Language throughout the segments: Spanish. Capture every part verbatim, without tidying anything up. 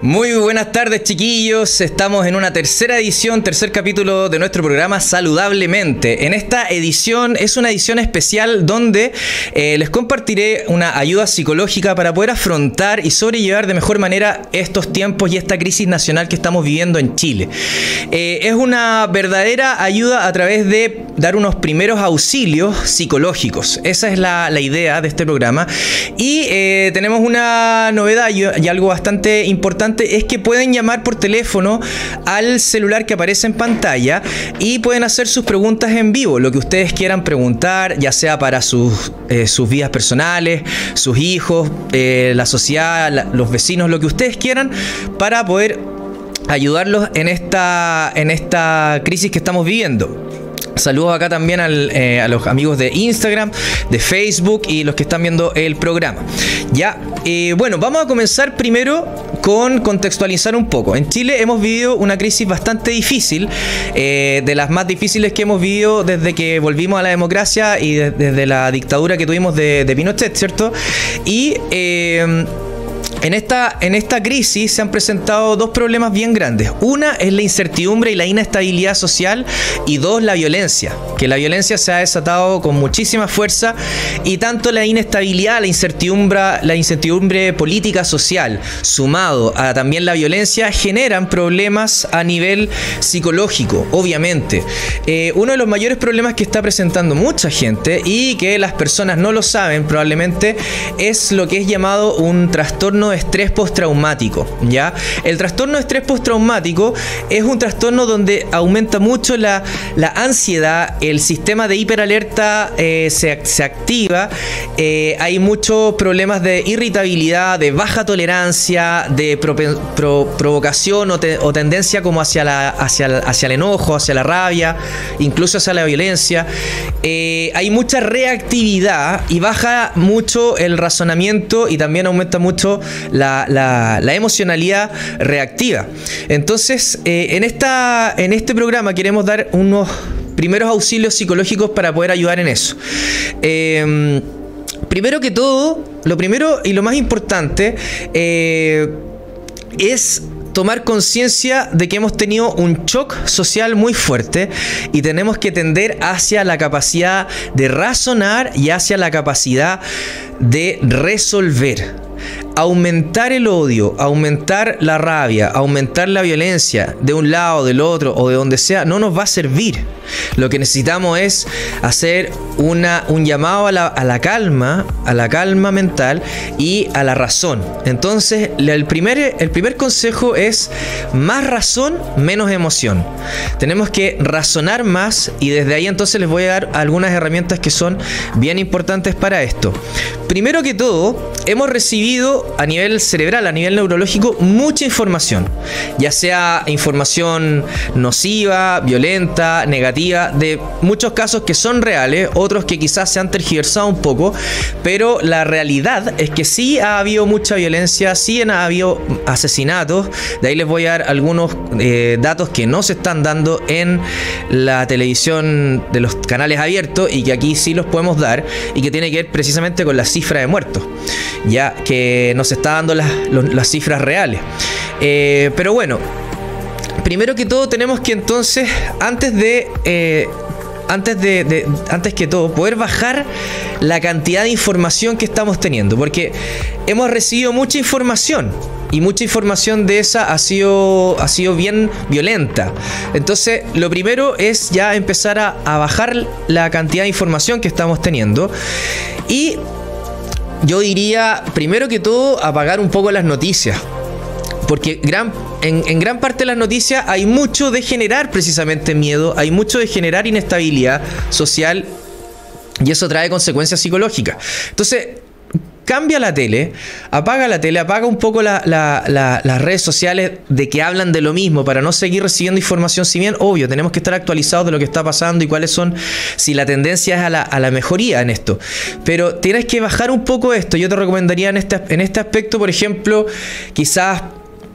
Muy buenas tardes, chiquillos. Estamos en una tercera edición, tercer capítulo de nuestro programa Saludablemente. En esta edición es una edición especial donde eh, les compartiré una ayuda psicológica para poder afrontar y sobrellevar de mejor manera estos tiempos y esta crisis nacional que estamos viviendo en Chile. Eh, es una verdadera ayuda a través de dar unos primeros auxilios psicológicos. Esa es la, la idea de este programa. Y eh, tenemos una novedad y, y algo bastante importante. Es que pueden llamar por teléfono al celular que aparece en pantalla y pueden hacer sus preguntas en vivo, lo que ustedes quieran preguntar, ya sea para sus, eh, sus vidas personales, sus hijos, eh, la sociedad, la, los vecinos, lo que ustedes quieran, para poder ayudarlos en esta, en esta crisis que estamos viviendo. Saludos acá también al, eh, a los amigos de Instagram, de Facebook y los que están viendo el programa. Ya, eh, bueno, vamos a comenzar primero con contextualizar un poco. En Chile hemos vivido una crisis bastante difícil, eh, de las más difíciles que hemos vivido desde que volvimos a la democracia y de, desde la dictadura que tuvimos de, de Pinochet, ¿cierto? Y eh, En esta, en esta crisis se han presentado dos problemas bien grandes. Una es la incertidumbre y la inestabilidad social, y dos, la violencia, que la violencia se ha desatado con muchísima fuerza, y tanto la inestabilidad, la incertidumbre, la incertidumbre política social, sumado a también la violencia, generan problemas a nivel psicológico, obviamente. Eh, uno de los mayores problemas que está presentando mucha gente, y que las personas no lo saben probablemente, es lo que es llamado un trastorno de estrés postraumático, ¿ya? El trastorno de estrés postraumático es un trastorno donde aumenta mucho la, la ansiedad, el sistema de hiperalerta eh, se, se activa, eh, hay muchos problemas de irritabilidad, de baja tolerancia, de pro, pro, provocación o, te, o tendencia como hacia, la, hacia, el, hacia el enojo, hacia la rabia, incluso hacia la violencia. Eh, hay mucha reactividad y baja mucho el razonamiento, y también aumenta mucho La, la, la emocionalidad reactiva. Entonces, eh, en, esta, en este programa queremos dar unos primeros auxilios psicológicos para poder ayudar en eso. Eh, primero que todo, lo primero y lo más importante eh, es tomar conciencia de que hemos tenido un shock social muy fuerte y tenemos que tender hacia la capacidad de razonar y hacia la capacidad de resolver. Aumentar el odio, aumentar la rabia, aumentar la violencia de un lado, del otro o de donde sea, no nos va a servir. Lo que necesitamos es hacer una, un llamado a la, a la calma, a la calma mental y a la razón. Entonces, el primer, el primer consejo es más razón, menos emoción. Tenemos que razonar más, y desde ahí entonces les voy a dar algunas herramientas que son bien importantes para esto. Primero que todo, hemos recibido a nivel cerebral, a nivel neurológico, mucha información, ya sea información nociva, violenta, negativa, de muchos casos que son reales, otros que quizás se han tergiversado un poco, pero la realidad es que sí ha habido mucha violencia, sí ha habido asesinatos. De ahí les voy a dar algunos eh, datos que no se están dando en la televisión de los canales abiertos, y que aquí sí los podemos dar, y que tiene que ver precisamente con la cifra de muertos, ya que nos está dando las, los, las cifras reales. Eh, pero bueno, primero que todo tenemos que entonces, antes de... Eh, Antes, de, de, antes que todo, poder bajar la cantidad de información que estamos teniendo, porque hemos recibido mucha información, y mucha información de esa ha sido, ha sido bien violenta. Entonces, lo primero es ya empezar a, a bajar la cantidad de información que estamos teniendo, y yo diría, primero que todo, apagar un poco las noticias. Porque gran, en, en gran parte de las noticias hay mucho de generar precisamente miedo, hay mucho de generar inestabilidad social, y eso trae consecuencias psicológicas. Entonces, cambia la tele, apaga la tele, apaga un poco la, la, la, las redes sociales de que hablan de lo mismo, para no seguir recibiendo información. Si bien, obvio, tenemos que estar actualizados de lo que está pasando y cuáles son, si la tendencia es a la, a la mejoría en esto, pero tienes que bajar un poco esto. Yo te recomendaría en este, en este aspecto, por ejemplo, quizás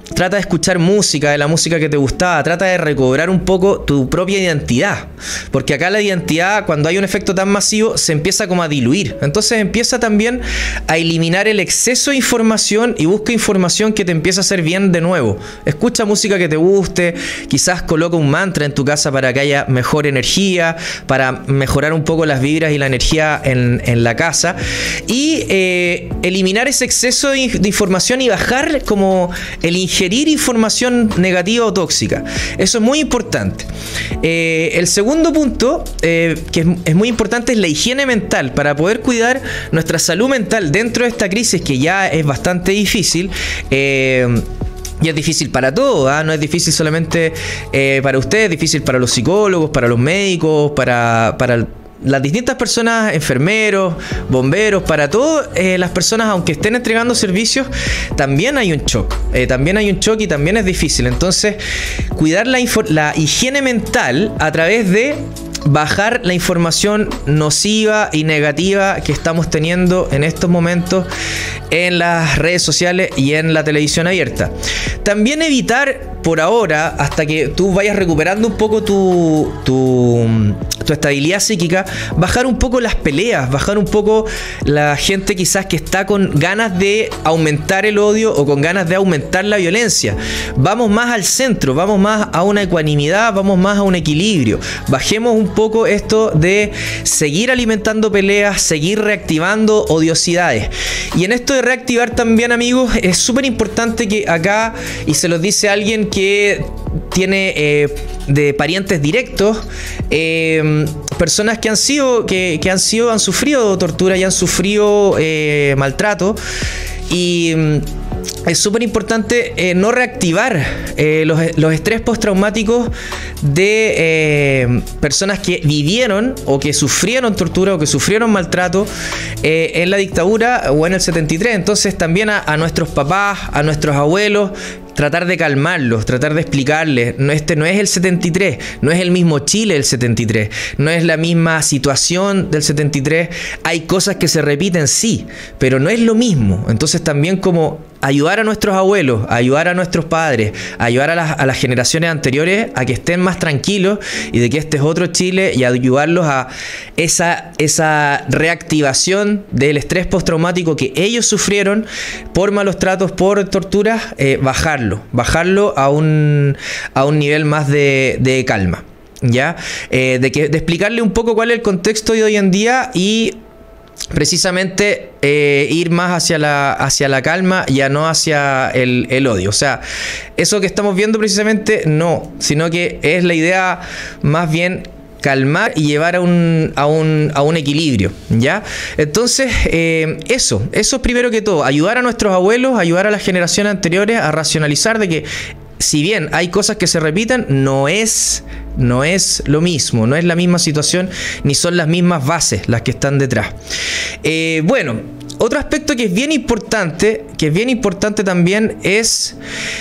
trata de escuchar música, de la música que te gustaba, trata de recobrar un poco tu propia identidad, porque acá la identidad, cuando hay un efecto tan masivo, se empieza como a diluir. Entonces empieza también a eliminar el exceso de información y busca información que te empiece a hacer bien de nuevo. Escucha música que te guste, quizás coloca un mantra en tu casa para que haya mejor energía, para mejorar un poco las vibras y la energía en, en la casa, y eh, eliminar ese exceso de, de información y bajar como el ingerir información negativa o tóxica. Eso es muy importante. Eh, el segundo punto, eh, que es, es muy importante, es la higiene mental. Para poder cuidar nuestra salud mental dentro de esta crisis, que ya es bastante difícil, eh, y es difícil para todos, ¿eh? No es difícil solamente eh, para ustedes, es difícil para los psicólogos, para los médicos, para, para las distintas personas, enfermeros, bomberos, para todas eh, las personas, aunque estén entregando servicios, también hay un shock, eh, también hay un shock y también es difícil. Entonces, cuidar la, la higiene mental a través de bajar la información nociva y negativa que estamos teniendo en estos momentos en las redes sociales y en la televisión abierta. También evitar, por ahora, hasta que tú vayas recuperando un poco tu, tu, tu estabilidad psíquica, bajar un poco las peleas, bajar un poco la gente quizás que está con ganas de aumentar el odio o con ganas de aumentar la violencia. Vamos más al centro, vamos más a una ecuanimidad, vamos más a un equilibrio. Bajemos un poco esto de seguir alimentando peleas, seguir reactivando odiosidades. Y en esto de reactivar también, amigos, es súper importante que acá, y se los dice alguien que tiene eh, de parientes directos, eh, personas que han sido, que, que han sido, han sufrido tortura y han sufrido eh, maltrato, y es súper importante eh, no reactivar eh, los, los estrés postraumáticos de eh, personas que vivieron o que sufrieron tortura o que sufrieron maltrato eh, en la dictadura o en el setenta y tres. Entonces también a, a nuestros papás, a nuestros abuelos, tratar de calmarlos, tratar de explicarles, no, este no es el setenta y tres, no es el mismo Chile del setenta y tres, no es la misma situación del setenta y tres, hay cosas que se repiten, sí, pero no es lo mismo. Entonces también como ayudar a nuestros abuelos, ayudar a nuestros padres, ayudar a las, a las generaciones anteriores a que estén más tranquilos y de que este es otro Chile, y ayudarlos a esa, esa reactivación del estrés postraumático que ellos sufrieron por malos tratos, por torturas, eh, bajarlo, bajarlo a un, a un nivel más de, de calma, ¿ya? Eh, de, que, de explicarle un poco cuál es el contexto de hoy en día y precisamente eh, ir más hacia la, hacia la calma, ya no hacia el, el odio. O sea, eso que estamos viendo precisamente no, sino que es la idea más bien calmar y llevar a un, a un, a un equilibrio, ¿ya? Entonces, eh, eso, eso es primero que todo, ayudar a nuestros abuelos, ayudar a las generaciones anteriores a racionalizar de que si bien hay cosas que se repiten, no es, no es lo mismo, no es la misma situación, ni son las mismas bases las que están detrás. Eh, bueno, otro aspecto que es bien importante, que es bien importante también es,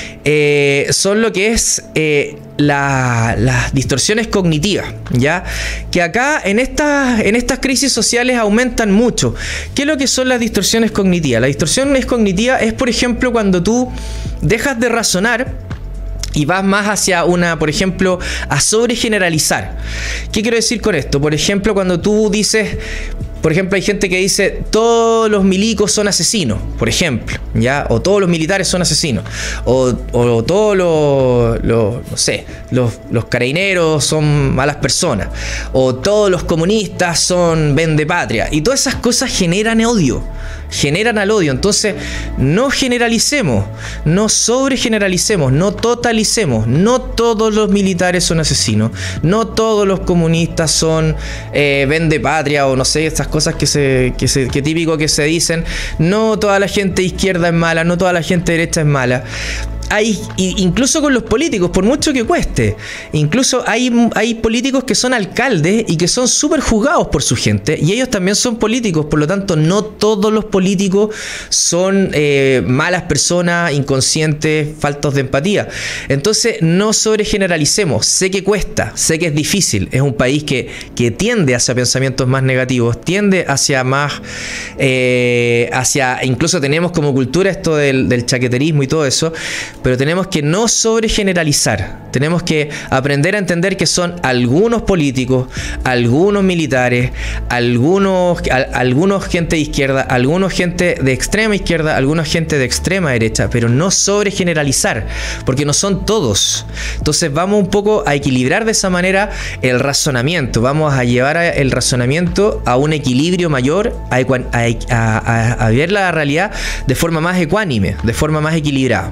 eh, son lo que es eh, la, las distorsiones cognitivas, ¿ya? Que acá en estas, en estas crisis sociales aumentan mucho. ¿Qué es lo que son las distorsiones cognitivas? La distorsión cognitiva es, por ejemplo, cuando tú dejas de razonar y vas más hacia una, por ejemplo, a sobregeneralizar. ¿Qué quiero decir con esto? Por ejemplo, cuando tú dices, por ejemplo, hay gente que dice todos los milicos son asesinos, por ejemplo, ¿ya? O todos los militares son asesinos, o, o todos los, los, no sé, los, los carabineros son malas personas, o todos los comunistas son vendepatria, y todas esas cosas generan odio, generan al odio. Entonces, no generalicemos, no sobregeneralicemos, no totalicemos. No todos los militares son asesinos, no todos los comunistas son eh, vendepatria, o no sé, estas cosas que se, que se que típico que se dicen. No toda la gente izquierda es mala, no toda la gente derecha es mala. Hay, incluso con los políticos, por mucho que cueste, incluso hay, hay políticos que son alcaldes y que son súper juzgados por su gente, y ellos también son políticos. Por lo tanto, no todos los políticos son eh, malas personas, inconscientes, faltos de empatía. Entonces, no sobregeneralicemos. Sé que cuesta, sé que es difícil, es un país que, que tiende hacia pensamientos más negativos, tiende hacia más, eh, hacia, incluso tenemos como cultura esto del, del chaqueterismo y todo eso. pero tenemos que no sobregeneralizar. Tenemos que aprender a entender que son algunos políticos, algunos militares, algunos, al, algunos gente de izquierda, algunos gente de extrema izquierda, algunos gente de extrema derecha, pero no sobregeneralizar, porque no son todos. Entonces vamos un poco a equilibrar de esa manera el razonamiento, vamos a llevar a el razonamiento a un equilibrio mayor, a, a, a, a ver la realidad de forma más ecuánime, de forma más equilibrada.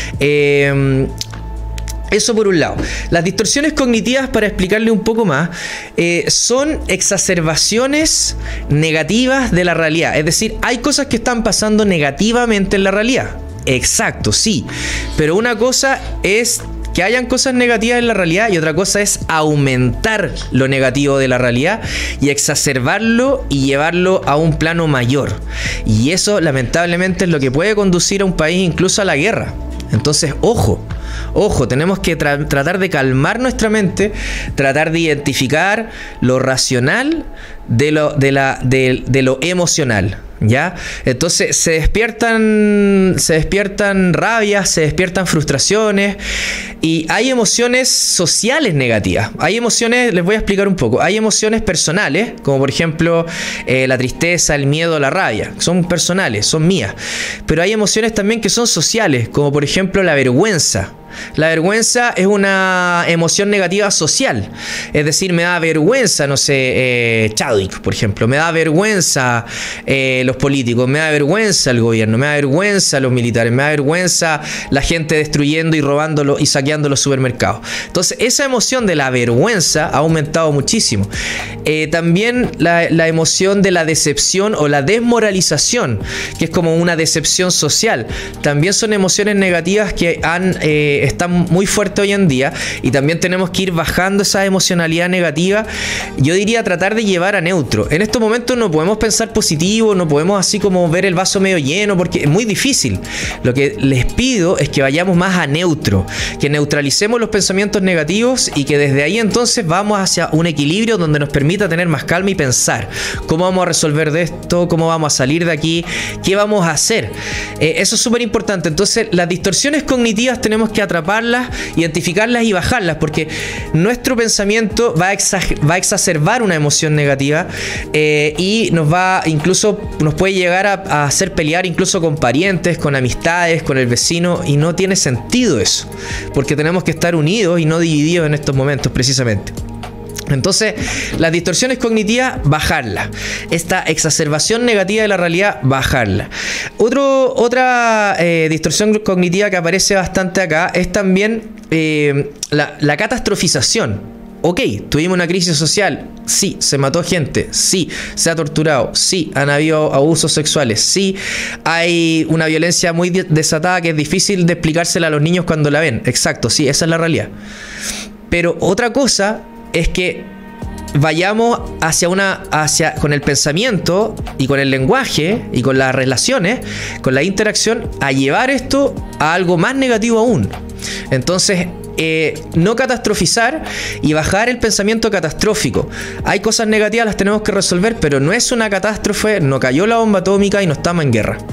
Eh, Eso por un lado. Las distorsiones cognitivas, para explicarle un poco más, eh, son exacerbaciones negativas de la realidad. Es decir, hay cosas que están pasando negativamente en la realidad. Exacto, sí. Pero una cosa es que hayan cosas negativas en la realidad y otra cosa es aumentar lo negativo de la realidad y exacerbarlo y llevarlo a un plano mayor. Y eso, lamentablemente, es lo que puede conducir a un país incluso a la guerra. Entonces, ojo. Ojo, tenemos que tra tratar de calmar nuestra mente, tratar de identificar lo racional de lo, de la, de, de lo emocional, ¿ya? Entonces se despiertan, se despiertan rabias, se despiertan frustraciones y hay emociones sociales negativas. Hay emociones, les voy a explicar un poco, hay emociones personales, como por ejemplo eh, la tristeza, el miedo, la rabia, son personales, son mías. Pero hay emociones también que son sociales, como por ejemplo la vergüenza. La vergüenza es una emoción negativa social, es decir, me da vergüenza, no sé, eh, Chadwick, por ejemplo, me da vergüenza eh, los políticos, me da vergüenza el gobierno, me da vergüenza los militares, me da vergüenza la gente destruyendo y robando y saqueando los supermercados. Entonces, esa emoción de la vergüenza ha aumentado muchísimo. Eh, también la, la emoción de la decepción o la desmoralización, que es como una decepción social, también son emociones negativas que han... Eh, está muy fuerte hoy en día y también tenemos que ir bajando esa emocionalidad negativa. Yo diría tratar de llevar a neutro. En estos momentos no podemos pensar positivo, no podemos así como ver el vaso medio lleno porque es muy difícil. Lo que les pido es que vayamos más a neutro, que neutralicemos los pensamientos negativos y que desde ahí entonces vamos hacia un equilibrio donde nos permita tener más calma y pensar cómo vamos a resolver de esto, cómo vamos a salir de aquí, qué vamos a hacer. Eh, eso es súper importante. Entonces las distorsiones cognitivas tenemos que atraparlas, identificarlas y bajarlas, porque nuestro pensamiento va a, va a exacerbar una emoción negativa eh, y nos va incluso nos puede llegar a, a hacer pelear incluso con parientes, con amistades, con el vecino, y no tiene sentido eso, porque tenemos que estar unidos y no divididos en estos momentos precisamente. Entonces, las distorsiones cognitivas, bajarlas. Esta exacerbación negativa de la realidad, bajarla. Otro, otra eh, distorsión cognitiva que aparece bastante acá es también eh, la, la catastrofización. Ok, tuvimos una crisis social, sí, se mató gente, sí, se ha torturado, sí, han habido abusos sexuales, sí, hay una violencia muy desatada que es difícil de explicársela a los niños cuando la ven. Exacto, sí, esa es la realidad. Pero otra cosa es que vayamos hacia una hacia con el pensamiento y con el lenguaje y con las relaciones, con la interacción, a llevar esto a algo más negativo aún. Entonces, eh, no catastrofizar y bajar el pensamiento catastrófico. Hay cosas negativas, las tenemos que resolver, pero no es una catástrofe, no cayó la bomba atómica y no estamos en guerra.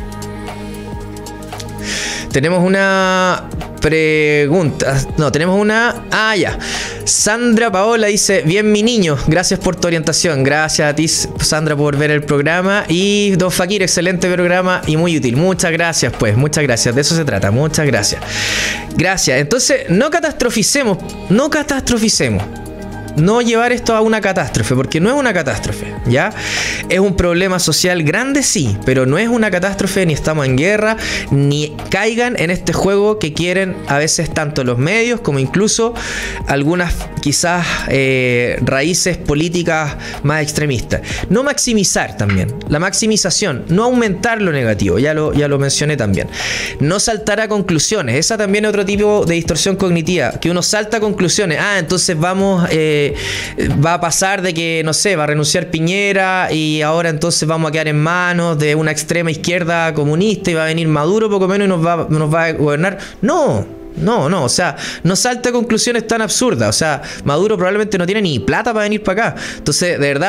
Tenemos una pregunta. No, tenemos una... Ah, ya. Sandra Paola dice: bien, mi niño, gracias por tu orientación. Gracias a ti, Sandra, por ver el programa. Y Don Fakir, excelente programa y muy útil. Muchas gracias, pues. Muchas gracias. De eso se trata. Muchas gracias. Gracias. Entonces, no catastroficemos. No catastroficemos. No llevar esto a una catástrofe, porque no es una catástrofe, ¿ya? Es un problema social grande, sí, pero no es una catástrofe, ni estamos en guerra, ni caigan en este juego que quieren a veces tanto los medios como incluso algunas quizás eh, raíces políticas más extremistas. No maximizar también, la maximización, no aumentar lo negativo, ya lo, ya lo mencioné también. No saltar a conclusiones, esa también es otro tipo de distorsión cognitiva, que uno salta a conclusiones. Ah, entonces vamos... Eh, va a pasar de que, no sé, va a renunciar Piñera y ahora entonces vamos a quedar en manos de una extrema izquierda comunista y va a venir Maduro poco menos y nos va, nos va a gobernar. No, no, no, o sea, no salte a conclusiones tan absurdas. O sea, Maduro probablemente no tiene ni plata para venir para acá. Entonces, de verdad,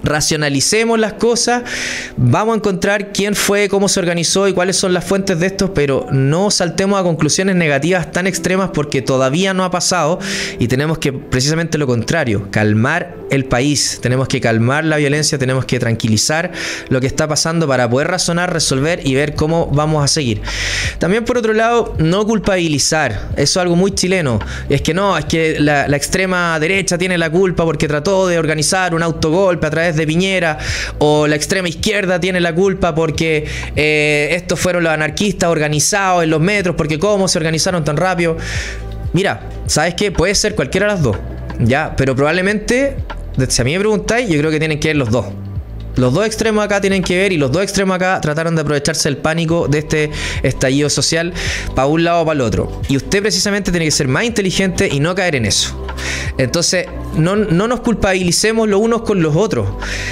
racionalicemos las cosas, vamos a encontrar quién fue, cómo se organizó y cuáles son las fuentes de esto, pero no saltemos a conclusiones negativas tan extremas porque todavía no ha pasado y tenemos que, precisamente lo contrario, calmar el país, tenemos que calmar la violencia, tenemos que tranquilizar lo que está pasando para poder razonar, resolver y ver cómo vamos a seguir. También por otro lado, no culpabilizar, eso es algo muy chileno, es que no, es que la, la extrema derecha tiene la culpa porque trató de organizar un autogolpe a través de Piñera, o la extrema izquierda tiene la culpa porque eh, estos fueron los anarquistas organizados en los metros, porque cómo se organizaron tan rápido. Mira, ¿sabes qué? Puede ser cualquiera de las dos, ya, pero probablemente, si a mí me preguntáis, yo creo que tienen que ver los dos. Los dos extremos acá tienen que ver y los dos extremos acá trataron de aprovecharse del pánico de este estallido social para un lado o para el otro. Y usted precisamente tiene que ser más inteligente y no caer en eso. Entonces, no, no nos culpabilicemos los unos con los otros.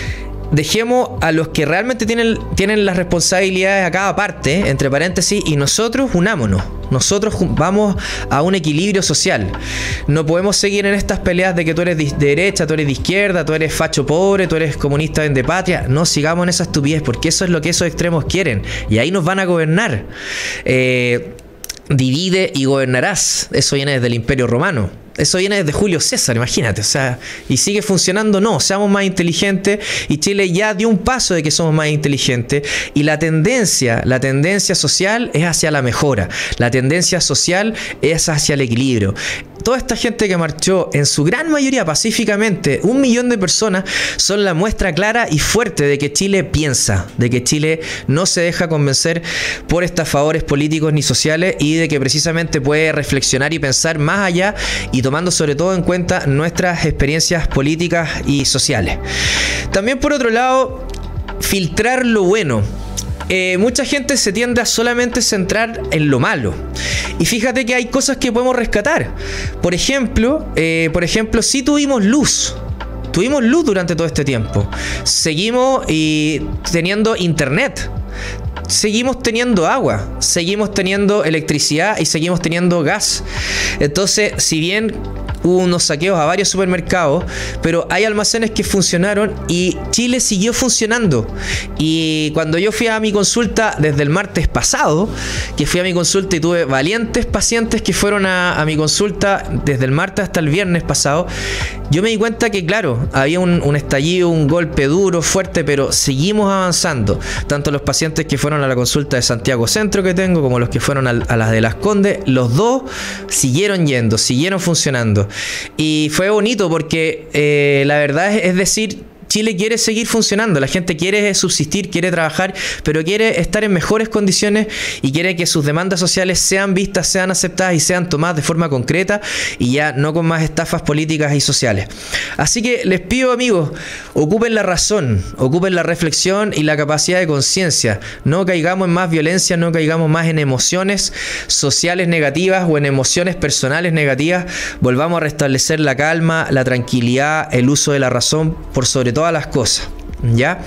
Dejemos a los que realmente tienen, tienen las responsabilidades a cada parte, entre paréntesis, y nosotros unámonos. Nosotros vamos a un equilibrio social. No podemos seguir en estas peleas de que tú eres de derecha, tú eres de izquierda, tú eres facho pobre, tú eres comunista de patria. No sigamos en esa estupidez, porque eso es lo que esos extremos quieren. Y ahí nos van a gobernar. Eh, divide y gobernarás. Eso viene desde el Imperio Romano. Eso viene desde Julio César, imagínate, o sea, y sigue funcionando. No, seamos más inteligentes, y Chile ya dio un paso de que somos más inteligentes, y la tendencia, la tendencia social es hacia la mejora, la tendencia social es hacia el equilibrio. Toda esta gente que marchó, en su gran mayoría pacíficamente, un millón de personas, son la muestra clara y fuerte de que Chile piensa, de que Chile no se deja convencer por estafadores políticos ni sociales, y de que precisamente puede reflexionar y pensar más allá, y tomando sobre todo en cuenta nuestras experiencias políticas y sociales. También por otro lado, filtrar lo bueno. Eh, mucha gente se tiende a solamente centrar en lo malo. Y fíjate que hay cosas que podemos rescatar. Por ejemplo, eh, por ejemplo, sí tuvimos luz. Tuvimos luz durante todo este tiempo. Seguimos y teniendo internet. Seguimos teniendo agua, seguimos teniendo electricidad y seguimos teniendo gas. Entonces, si bien hubo unos saqueos a varios supermercados, pero hay almacenes que funcionaron y Chile siguió funcionando. Y cuando yo fui a mi consulta desde el martes pasado, que fui a mi consulta y tuve valientes pacientes que fueron a, a mi consulta desde el martes hasta el viernes pasado, yo me di cuenta que, claro, había un, un estallido, un golpe duro, fuerte, pero seguimos avanzando. Tanto los pacientes que fueron a la consulta de Santiago Centro que tengo, como los que fueron a, a las de Las Condes, los dos siguieron yendo, siguieron funcionando. Y fue bonito porque eh, la verdad es, es decir, Chile quiere seguir funcionando, la gente quiere subsistir, quiere trabajar, pero quiere estar en mejores condiciones y quiere que sus demandas sociales sean vistas, sean aceptadas y sean tomadas de forma concreta, y ya no con más estafas políticas y sociales. Así que les pido, amigos, ocupen la razón, ocupen la reflexión y la capacidad de conciencia. No caigamos en más violencia, no caigamos más en emociones sociales negativas o en emociones personales negativas. Volvamos a restablecer la calma, la tranquilidad, el uso de la razón por sobre todo todas las cosas, ¿ya?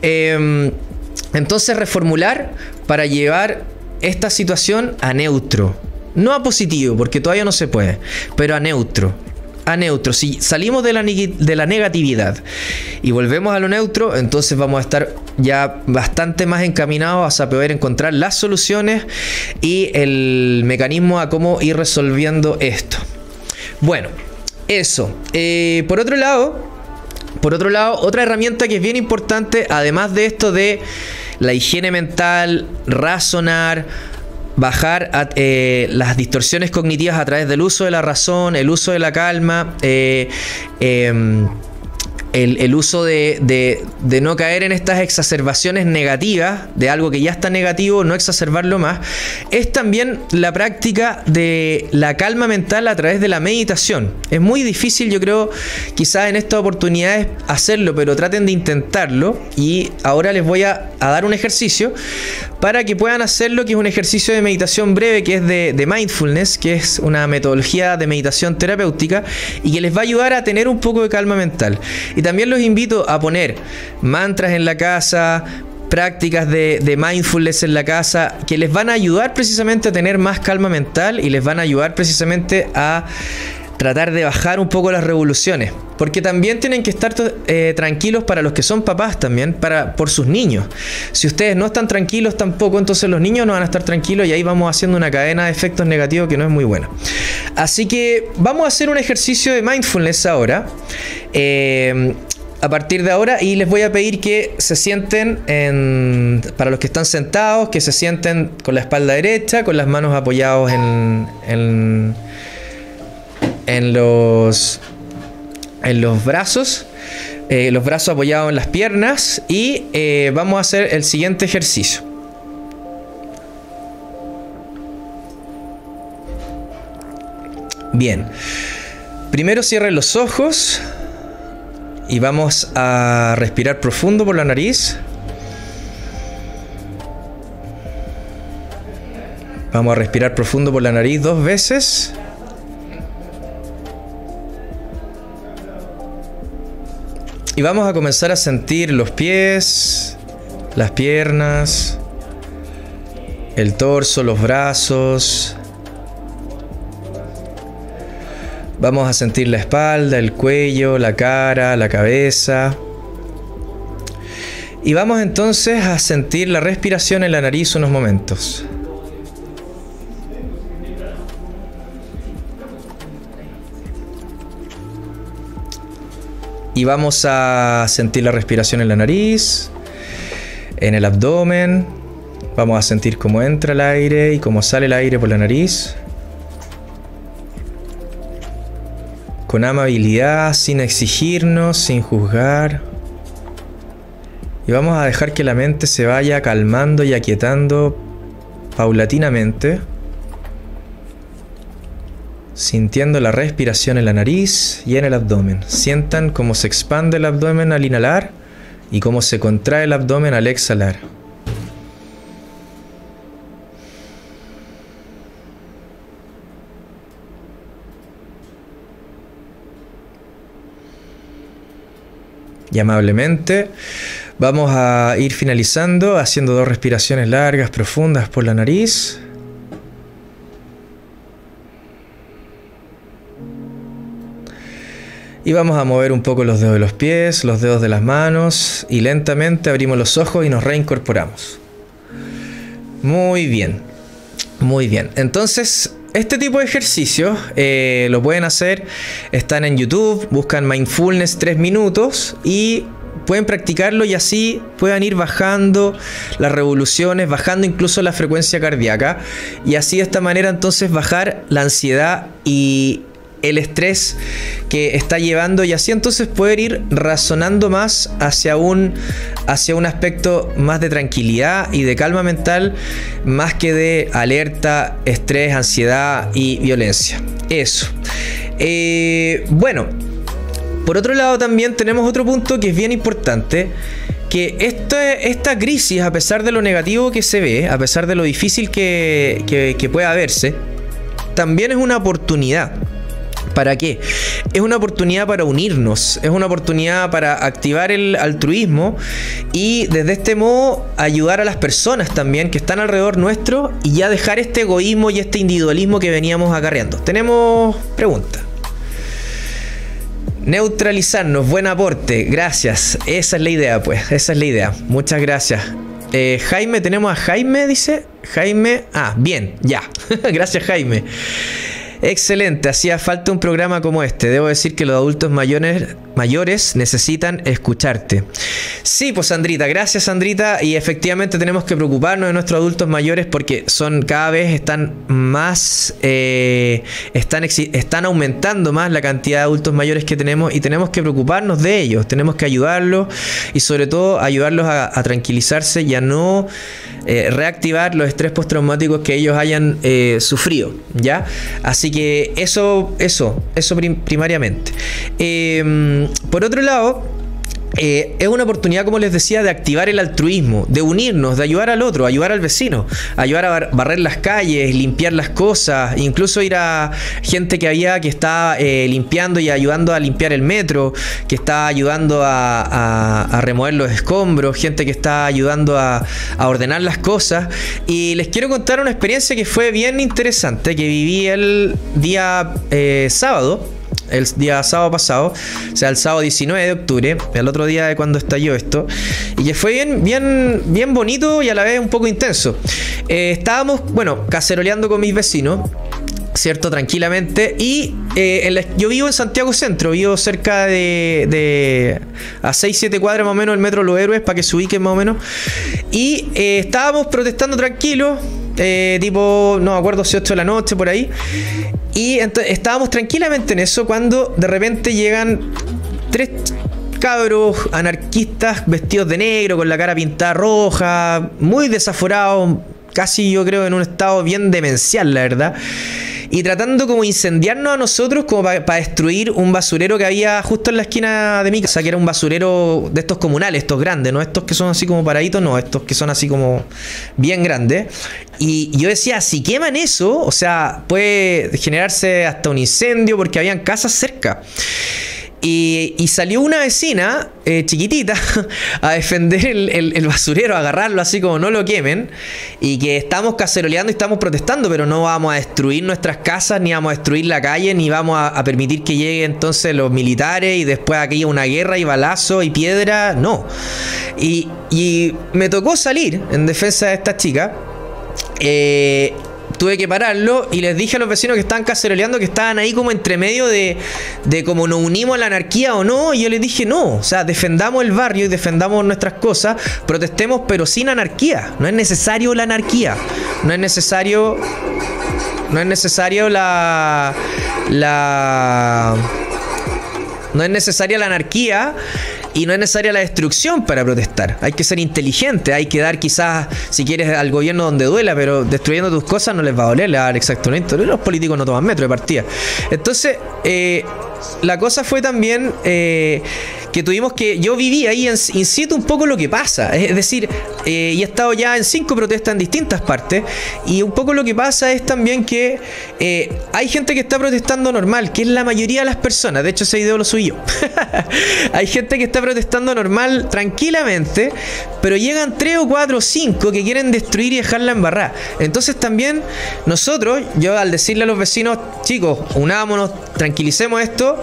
Eh, entonces, reformular para llevar esta situación a neutro, no a positivo, porque todavía no se puede, pero a neutro, a neutro. Si salimos de la, de la negatividad y volvemos a lo neutro, entonces vamos a estar ya bastante más encaminados a poder encontrar las soluciones y el mecanismo a cómo ir resolviendo esto. Bueno, eso. Eh, por otro lado, Por otro lado, otra herramienta que es bien importante, además de esto de la higiene mental, razonar, bajar a, eh, las distorsiones cognitivas a través del uso de la razón, el uso de la calma, eh, eh, el, el uso de, de, de no caer en estas exacerbaciones negativas de algo que ya está negativo, no exacerbarlo más, es también la práctica de la calma mental a través de la meditación. Es muy difícil, yo creo, quizás en estas oportunidades hacerlo, pero traten de intentarlo, y ahora les voy a, a dar un ejercicio para que puedan hacerlo, que es un ejercicio de meditación breve, que es de, de mindfulness, que es una metodología de meditación terapéutica y que les va a ayudar a tener un poco de calma mental. Y también los invito a poner mantras en la casa, prácticas de, de mindfulness en la casa, que les van a ayudar precisamente a tener más calma mental y les van a ayudar precisamente a tratar de bajar un poco las revoluciones, porque también tienen que estar eh, tranquilos para los que son papás también, para, por sus niños. Si ustedes no están tranquilos tampoco, entonces los niños no van a estar tranquilos y ahí vamos haciendo una cadena de efectos negativos que no es muy buena. Así que vamos a hacer un ejercicio de mindfulness ahora, eh, a partir de ahora, y les voy a pedir que se sienten, en, para los que están sentados, que se sienten con la espalda derecha, con las manos apoyadas en... en En los, en los brazos, eh, los brazos apoyados en las piernas, y eh, vamos a hacer el siguiente ejercicio. Bien, primero cierren los ojos y vamos a respirar profundo por la nariz. Vamos a respirar profundo por la nariz dos veces. Y vamos a comenzar a sentir los pies, las piernas, el torso, los brazos. Vamos a sentir la espalda, el cuello, la cara, la cabeza. Y vamos entonces a sentir la respiración en la nariz unos momentos. Y vamos a sentir la respiración en la nariz, en el abdomen. Vamos a sentir cómo entra el aire y cómo sale el aire por la nariz. Con amabilidad, sin exigirnos, sin juzgar. Y vamos a dejar que la mente se vaya calmando y aquietando paulatinamente, sintiendo la respiración en la nariz y en el abdomen. Sientan cómo se expande el abdomen al inhalar y cómo se contrae el abdomen al exhalar. Y amablemente vamos a ir finalizando haciendo dos respiraciones largas, profundas por la nariz. Y vamos a mover un poco los dedos de los pies, los dedos de las manos, y lentamente abrimos los ojos y nos reincorporamos. Muy bien, muy bien. Entonces, este tipo de ejercicios eh, lo pueden hacer, están en YouTube, buscan Mindfulness tres minutos y pueden practicarlo, y así puedan ir bajando las revoluciones, bajando incluso la frecuencia cardíaca, y así de esta manera entonces bajar la ansiedad y el estrés que está llevando, y así entonces poder ir razonando más hacia un, hacia un aspecto más de tranquilidad y de calma mental, más que de alerta, estrés, ansiedad y violencia. Eso. Eh, bueno, por otro lado también tenemos otro punto que es bien importante, que esta, esta crisis, a pesar de lo negativo que se ve, a pesar de lo difícil que, que, que pueda verse, también es una oportunidad. ¿Para qué? Es una oportunidad para unirnos, es una oportunidad para activar el altruismo y desde este modo ayudar a las personas también que están alrededor nuestro, y ya dejar este egoísmo y este individualismo que veníamos acarreando. Tenemos pregunta. Neutralizarnos, buen aporte, gracias. Esa es la idea, pues, esa es la idea. Muchas gracias. Eh, Jaime, tenemos a Jaime, dice. Jaime, ah, bien, ya. Gracias, Jaime. Excelente, hacía falta un programa como este. Debo decir que los adultos mayores, mayores necesitan escucharte. Sí, pues Sandrita, gracias Sandrita. Y efectivamente tenemos que preocuparnos de nuestros adultos mayores, porque son cada vez están más eh, están, están aumentando más la cantidad de adultos mayores que tenemos, y tenemos que preocuparnos de ellos. Tenemos que ayudarlos, y sobre todo ayudarlos a, a tranquilizarse y a no eh, reactivar los estrés postraumáticos que ellos hayan eh, sufrido, ¿ya? Así que eso, eso, eso prim primariamente. Eh, por otro lado, Eh, es una oportunidad, como les decía, de activar el altruismo, de unirnos, de ayudar al otro, ayudar al vecino, ayudar a bar barrer las calles, limpiar las cosas, incluso ir a gente que había que estaba eh, limpiando y ayudando a limpiar el metro, que está ayudando a, a, a remover los escombros, gente que está ayudando a, a ordenar las cosas. Y les quiero contar una experiencia que fue bien interesante, que viví el día eh, sábado. El día sábado pasado, o sea, el sábado diecinueve de octubre, el otro día de cuando estalló esto, y que fue bien, bien, bien bonito y a la vez un poco intenso. Eh, estábamos, bueno, caceroleando con mis vecinos, ¿cierto? Tranquilamente. Y eh, en la, yo vivo en Santiago Centro, vivo cerca de, de a seis siete cuadras más o menos el metro Los Héroes, para que se ubiquen más o menos. Y eh, estábamos protestando tranquilos, eh, tipo, no me acuerdo si ocho de la noche, por ahí. Y entonces estábamos tranquilamente en eso cuando de repente llegan tres cabros anarquistas vestidos de negro, con la cara pintada roja, muy desaforados, casi yo creo en un estado bien demencial, la verdad. Y tratando como incendiarnos a nosotros como para pa destruir un basurero que había justo en la esquina de mi casa, que era un basurero de estos comunales, estos grandes, no estos que son así como paraditos, no, estos que son así como bien grandes. Y yo decía, si queman eso, o sea, puede generarse hasta un incendio porque habían casas cerca. Y, y salió una vecina eh, chiquitita a defender el, el, el basurero, a agarrarlo así como no lo quemen, y que estamos caceroleando y estamos protestando, pero no vamos a destruir nuestras casas, ni vamos a destruir la calle, ni vamos a, a permitir que lleguen entonces los militares y después aquí una guerra y balazo y piedra, no. Y, y me tocó salir en defensa de esta chica. Eh... Tuve que pararlo y les dije a los vecinos que estaban caceroleando que estaban ahí como entre medio de, de cómo nos unimos a la anarquía o no. Y yo les dije no, o sea, defendamos el barrio y defendamos nuestras cosas, protestemos pero sin anarquía. No es necesario la anarquía, no es necesario, no es necesario la, la, no es necesaria la anarquía. Y no es necesaria la destrucción para protestar. Hay que ser inteligente, hay que dar quizás, si quieres, al gobierno donde duela, pero destruyendo tus cosas no les va a doler, les va a dar exactamente. Los políticos no toman metro de partida. Entonces, eh, la cosa fue también eh, que tuvimos que... Yo viví ahí en in situ un poco lo que pasa. Es decir, eh, y he estado ya en cinco protestas en distintas partes. Y un poco lo que pasa es también que eh, hay gente que está protestando normal, que es la mayoría de las personas. De hecho, ese video lo subí yo. Hay gente que está protestando normal, tranquilamente, pero llegan tres o cuatro o cinco que quieren destruir y dejarla embarrada. Entonces también nosotros, yo al decirle a los vecinos, chicos, unámonos, tranquilicemos esto,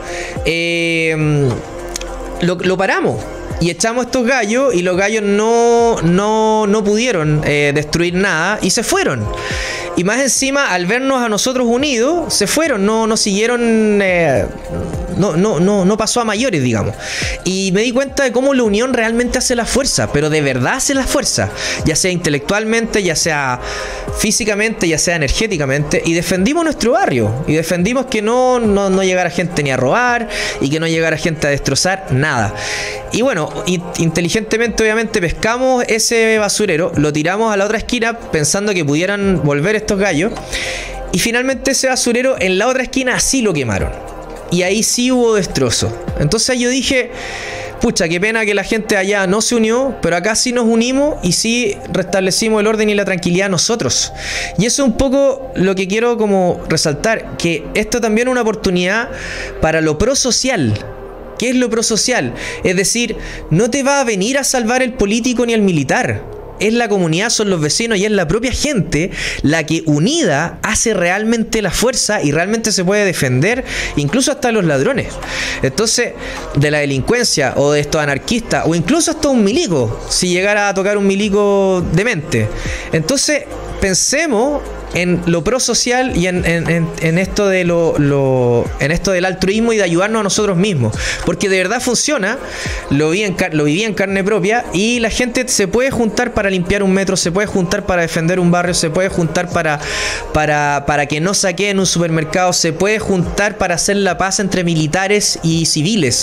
eh, lo, lo paramos. Y echamos estos gallos y los gallos no, no, no pudieron eh, destruir nada y se fueron. Y más encima, al vernos a nosotros unidos, se fueron, no, no siguieron, eh, no, no, no, no pasó a mayores, digamos. Y me di cuenta de cómo la unión realmente hace la fuerza, pero de verdad hace la fuerza, ya sea intelectualmente, ya sea físicamente, ya sea energéticamente. Y defendimos nuestro barrio, y defendimos que no, no, no llegara gente ni a robar, y que no llegara gente a destrozar nada. Y bueno, inteligentemente obviamente pescamos ese basurero, lo tiramos a la otra esquina pensando que pudieran volver estos gallos, y finalmente ese basurero en la otra esquina sí lo quemaron, y ahí sí hubo destrozo. Entonces yo dije, pucha, qué pena que la gente allá no se unió, pero acá sí nos unimos y sí restablecimos el orden y la tranquilidad nosotros. Y eso es un poco lo que quiero como resaltar, que esto también es una oportunidad para lo prosocial. ¿Qué es lo prosocial? Es decir, no te va a venir a salvar el político ni el militar. Es la comunidad, son los vecinos y es la propia gente la que unida hace realmente la fuerza y realmente se puede defender incluso hasta los ladrones. Entonces, de la delincuencia o de estos anarquistas o incluso hasta un milico, si llegara a tocar un milico demente. Entonces, pensemos en lo prosocial y en, en, en, en esto de lo, lo en esto del altruismo y de ayudarnos a nosotros mismos, porque de verdad funciona. Lo vi en, lo viví en carne propia, y la gente se puede juntar para limpiar un metro, se puede juntar para defender un barrio, se puede juntar para, para, para que no saqueen un supermercado, se puede juntar para hacer la paz entre militares y civiles.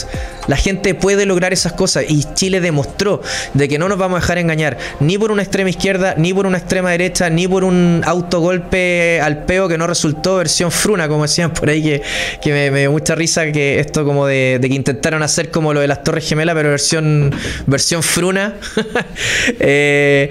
La gente puede lograr esas cosas y Chile demostró de que no nos vamos a dejar engañar ni por una extrema izquierda, ni por una extrema derecha, ni por un autogolpe al peo que no resultó, versión fruna, como decían por ahí, que, que me, me dio mucha risa que esto como de, de que intentaron hacer como lo de las Torres Gemelas, pero versión, versión fruna. eh,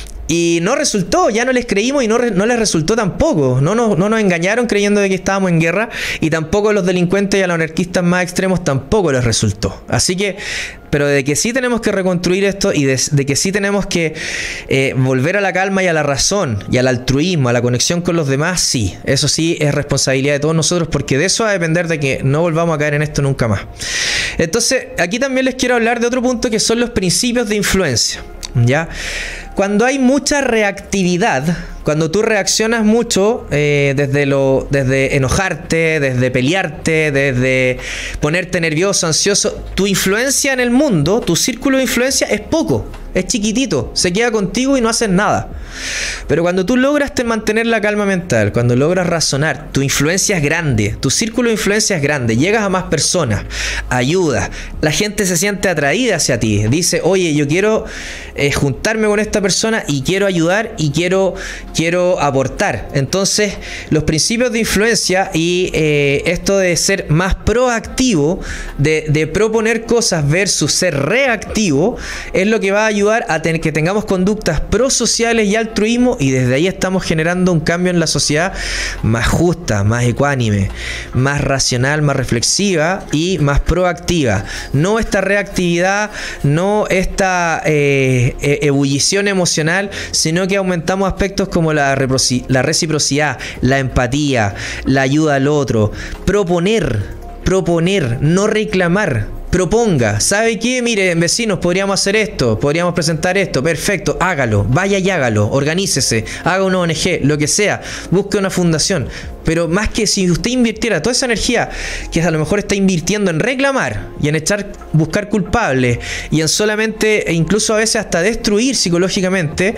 Y no resultó, ya no les creímos y no, re, no les resultó tampoco. No nos, no nos engañaron creyendo de que estábamos en guerra, y tampoco a los delincuentes y a los anarquistas más extremos tampoco les resultó. Así que, pero de que sí tenemos que reconstruir esto y de, de que sí tenemos que eh, volver a la calma y a la razón y al altruismo, a la conexión con los demás, sí. Eso sí es responsabilidad de todos nosotros, porque de eso va a depender de que no volvamos a caer en esto nunca más. Entonces, aquí también les quiero hablar de otro punto, que son los principios de influencia. ¿Ya? Cuando hay mucha reactividad, cuando tú reaccionas mucho, eh, desde, lo, desde enojarte, desde pelearte, desde ponerte nervioso, ansioso, tu influencia en el mundo, tu círculo de influencia es poco, es chiquitito, se queda contigo y no haces nada. Pero cuando tú logras te mantener la calma mental, cuando logras razonar, tu influencia es grande, tu círculo de influencia es grande, llegas a más personas, ayudas, la gente se siente atraída hacia ti, dice, oye, yo quiero eh, juntarme con esta persona y quiero ayudar y quiero, quiero aportar. Entonces, los principios de influencia y eh, esto de ser más proactivo, de, de proponer cosas versus ser reactivo, es lo que va a ayudar a tener, que tengamos conductas prosociales y altruismo, y desde ahí estamos generando un cambio en la sociedad más justa, más ecuánime, más racional, más reflexiva y más proactiva. No esta reactividad, no esta eh, ebullición emocional, sino que aumentamos aspectos como la, la reciprocidad, la empatía, la ayuda al otro, proponer, proponer, no reclamar. Proponga, ¿sabe qué? Mire, vecinos, podríamos hacer esto, podríamos presentar esto, perfecto, hágalo, vaya y hágalo, organícese, haga una O N G, lo que sea, busque una fundación. Pero más que si usted invirtiera toda esa energía que a lo mejor está invirtiendo en reclamar y en echar, buscar culpables y en solamente, e incluso a veces hasta destruir psicológicamente,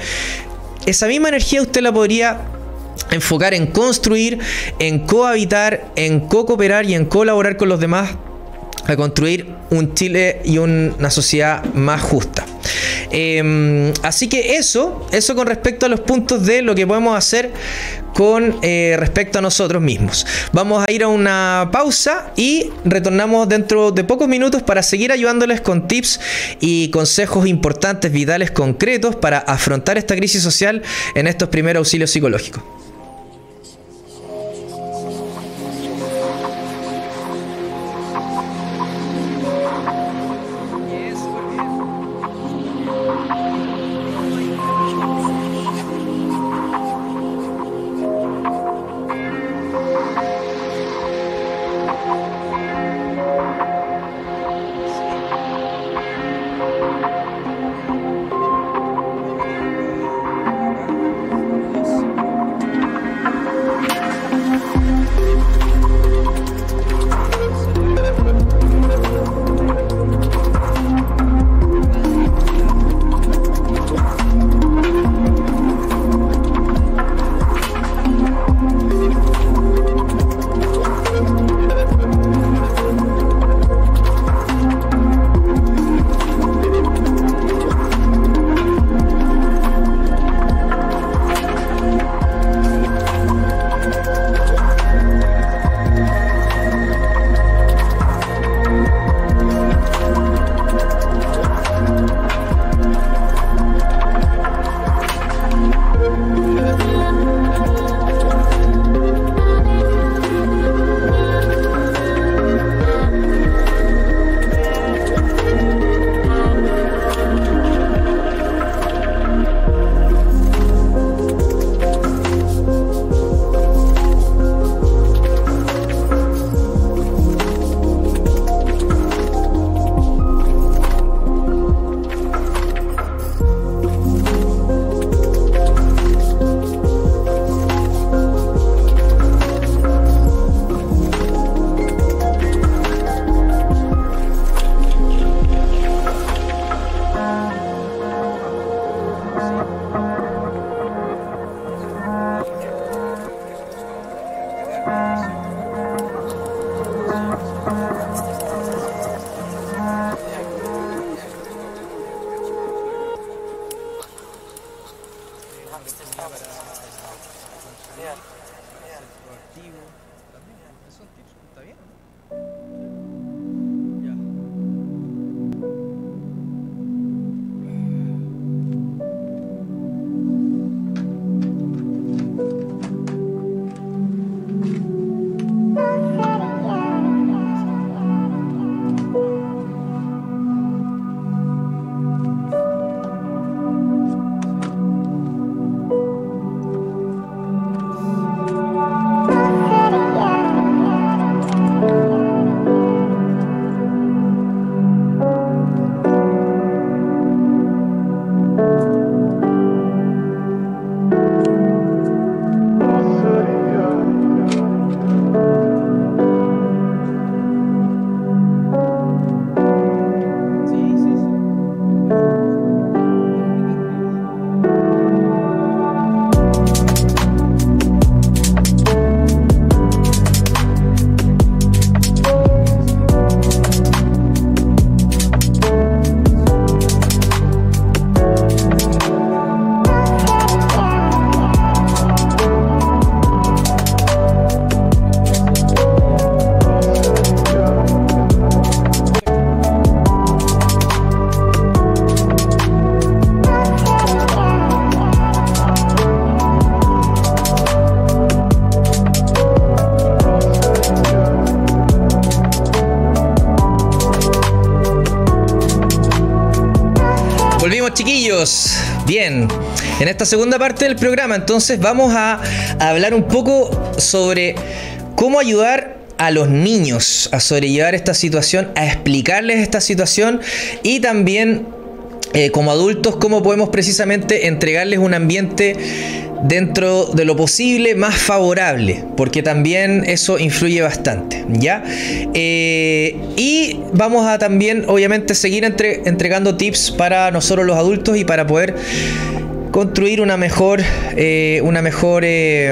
esa misma energía usted la podría enfocar en construir, en cohabitar, en co-cooperar y en colaborar con los demás a construir un Chile y un, una sociedad más justa. Eh, así que eso, eso con respecto a los puntos de lo que podemos hacer con eh, respecto a nosotros mismos. Vamos a ir a una pausa y retornamos dentro de pocos minutos para seguir ayudándoles con tips y consejos importantes, vitales, concretos para afrontar esta crisis social en estos primeros auxilios psicológicos. oportunidad para construir, para ser proactivo. También, esos son tips, ¿está bien? Ya. Volvimos, chiquillos. Bien, en esta segunda parte del programa entonces vamos a hablar un poco sobre cómo ayudar a los niños a sobrellevar esta situación, a explicarles esta situación y también eh, como adultos cómo podemos precisamente entregarles un ambiente dentro de lo posible más favorable, porque también eso influye bastante, ¿ya? Eh, y vamos a también obviamente seguir entre, entregando tips para nosotros los adultos y para poder construir una mejor eh, una mejor eh,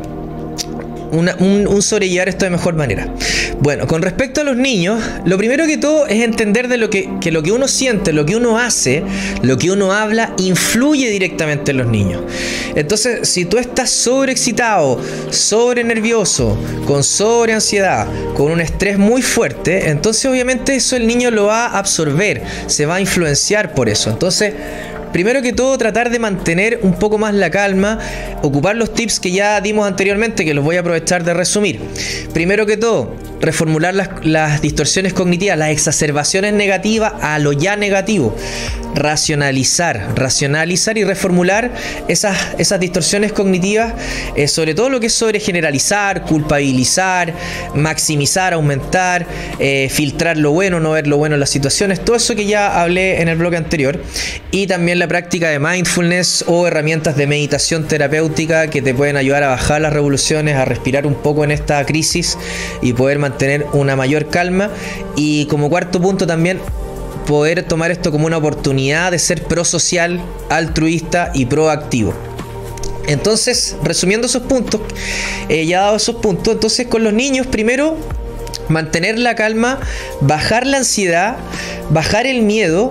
Una, un, un sobrellevar esto de mejor manera. Bueno, con respecto a los niños, lo primero que todo es entender de lo que, que lo que uno siente, lo que uno hace, lo que uno habla, influye directamente en los niños. Entonces, si tú estás sobreexcitado, sobre nervioso, con sobre ansiedad, con un estrés muy fuerte, entonces obviamente eso el niño lo va a absorber, se va a influenciar por eso. Entonces, primero que todo, tratar de mantener un poco más la calma, ocupar los tips que ya dimos anteriormente, que los voy a aprovechar de resumir. Primero que todo, reformular las, las distorsiones cognitivas, las exacerbaciones negativas a lo ya negativo. Racionalizar, racionalizar y reformular esas, esas distorsiones cognitivas, eh, sobre todo lo que es sobre generalizar, culpabilizar, maximizar, aumentar, eh, filtrar lo bueno, no ver lo bueno en las situaciones, todo eso que ya hablé en el bloque anterior. Y también la práctica de mindfulness o herramientas de meditación terapéutica que te pueden ayudar a bajar las revoluciones, a respirar un poco en esta crisis y poder mantener una mayor calma. Y como cuarto punto también, poder tomar esto como una oportunidad de ser prosocial, altruista y proactivo. Entonces, resumiendo esos puntos, eh, ya dado esos puntos, entonces con los niños, primero, mantener la calma, bajar la ansiedad, bajar el miedo.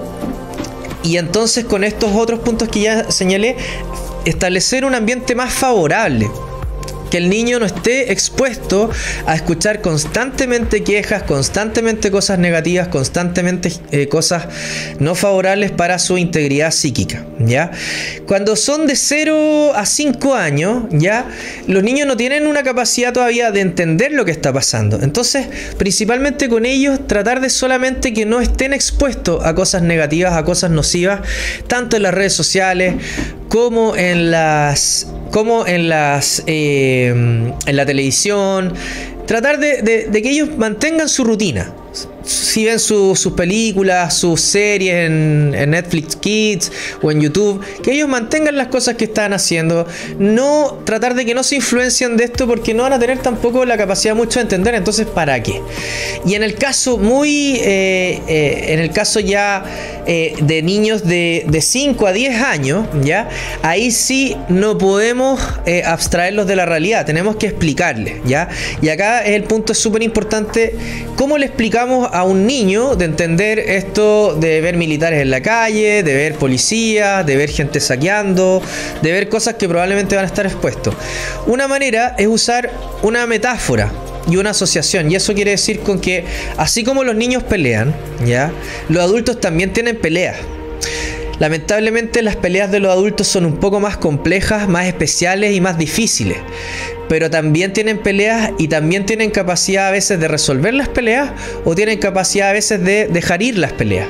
Y entonces con estos otros puntos que ya señalé, establecer un ambiente más favorable. Que el niño no esté expuesto a escuchar constantemente quejas, constantemente cosas negativas, constantemente eh, cosas no favorables para su integridad psíquica, ¿ya? Cuando son de cero a cinco años, ¿ya? Los niños no tienen una capacidad todavía de entender lo que está pasando. Entonces, principalmente con ellos, tratar de solamente que no estén expuestos a cosas negativas, a cosas nocivas, tanto en las redes sociales como en las... como en las eh, en la televisión. Tratar de, de, de que ellos mantengan su rutina. Si ven su, sus películas, sus series en, en Netflix Kids o en YouTube, que ellos mantengan las cosas que están haciendo. No tratar de que no se influencien de esto, porque no van a tener tampoco la capacidad mucho de entender. Entonces, ¿para qué? Y en el caso muy eh, eh, en el caso ya eh, de niños de, de cinco a diez años, ya ahí sí no podemos eh, abstraerlos de la realidad. Tenemos que explicarles, ya. Y acá es el punto súper importante: ¿cómo le explicamos a un niño de entender esto de ver militares en la calle, de ver policías, de ver gente saqueando, de ver cosas que probablemente van a estar expuestos. Una manera es usar una metáfora y una asociación, y eso quiere decir con que así como los niños pelean, ¿ya?, los adultos también tienen peleas. Lamentablemente las peleas de los adultos son un poco más complejas, más especiales y más difíciles, pero también tienen peleas y también tienen capacidad a veces de resolver las peleas o tienen capacidad a veces de dejar ir las peleas.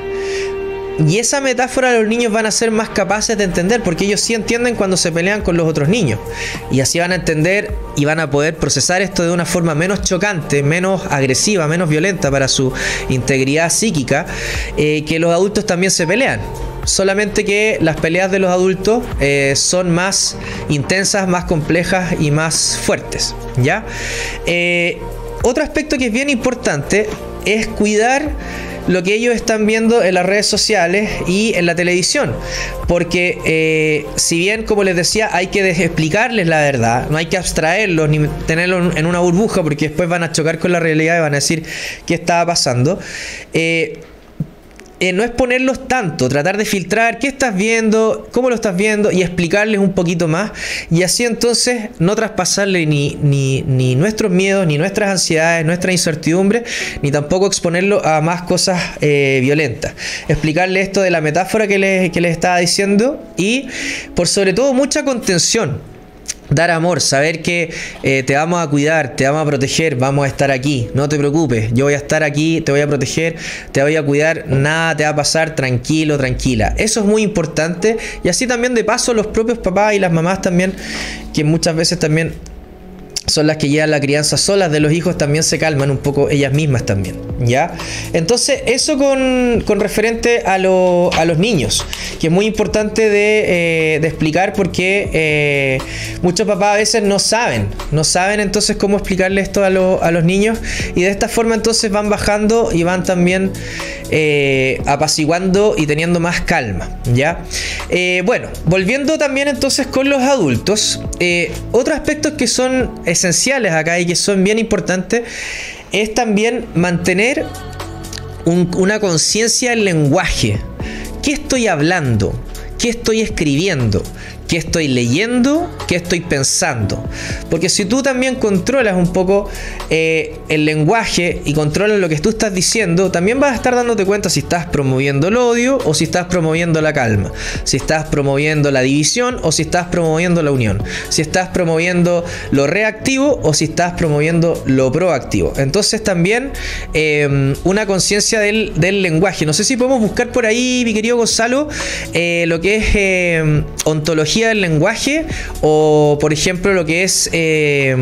Y esa metáfora los niños van a ser más capaces de entender, porque ellos sí entienden cuando se pelean con los otros niños. Y así van a entender y van a poder procesar esto de una forma menos chocante, menos agresiva, menos violenta para su integridad psíquica, eh, que los adultos también se pelean. Solamente que las peleas de los adultos eh, son más intensas, más complejas y más fuertes, ¿ya? Eh, otro aspecto que es bien importante es cuidar lo que ellos están viendo en las redes sociales y en la televisión, porque eh, si bien, como les decía, hay que explicarles la verdad, no hay que abstraerlos ni tenerlos en una burbuja, porque después van a chocar con la realidad y van a decir qué estaba pasando. eh, Eh, no es ponerlos tanto, tratar de filtrar qué estás viendo, cómo lo estás viendo y explicarles un poquito más, y así entonces no traspasarle ni, ni, ni nuestros miedos, ni nuestras ansiedades, nuestra incertidumbre, ni tampoco exponerlo a más cosas eh, violentas. Explicarle esto de la metáfora que les, que les estaba diciendo, y por sobre todo mucha contención. Dar amor, saber que eh, te vamos a cuidar, te vamos a proteger, vamos a estar aquí, no te preocupes, yo voy a estar aquí, te voy a proteger, te voy a cuidar, nada te va a pasar, tranquilo, tranquila. Eso es muy importante, y así también de paso los propios papás y las mamás también, que muchas veces también son las que llevan la crianza solas de los hijos, también se calman un poco ellas mismas también, ¿ya? Entonces eso con, con referente a, lo, a los niños, que es muy importante de, eh, de explicar, porque eh, muchos papás a veces no saben, no saben entonces cómo explicarle esto a, lo, a los niños, y de esta forma entonces van bajando y van también eh, apaciguando y teniendo más calma, ¿ya? Eh, bueno, volviendo también entonces con los adultos, eh, otros aspectos que son esenciales acá y que son bien importantes es también mantener un, una conciencia del lenguaje. ¿Qué estoy hablando? ¿Qué estoy escribiendo? ¿Qué estoy leyendo? ¿Qué estoy pensando? Porque si tú también controlas un poco eh, el lenguaje y controlas lo que tú estás diciendo, también vas a estar dándote cuenta si estás promoviendo el odio o si estás promoviendo la calma, si estás promoviendo la división o si estás promoviendo la unión, si estás promoviendo lo reactivo o si estás promoviendo lo proactivo. Entonces también eh, una conciencia del, del lenguaje. No sé si podemos buscar por ahí, mi querido Gonzalo, eh, lo que es eh, ontología del lenguaje, o por ejemplo lo que es eh,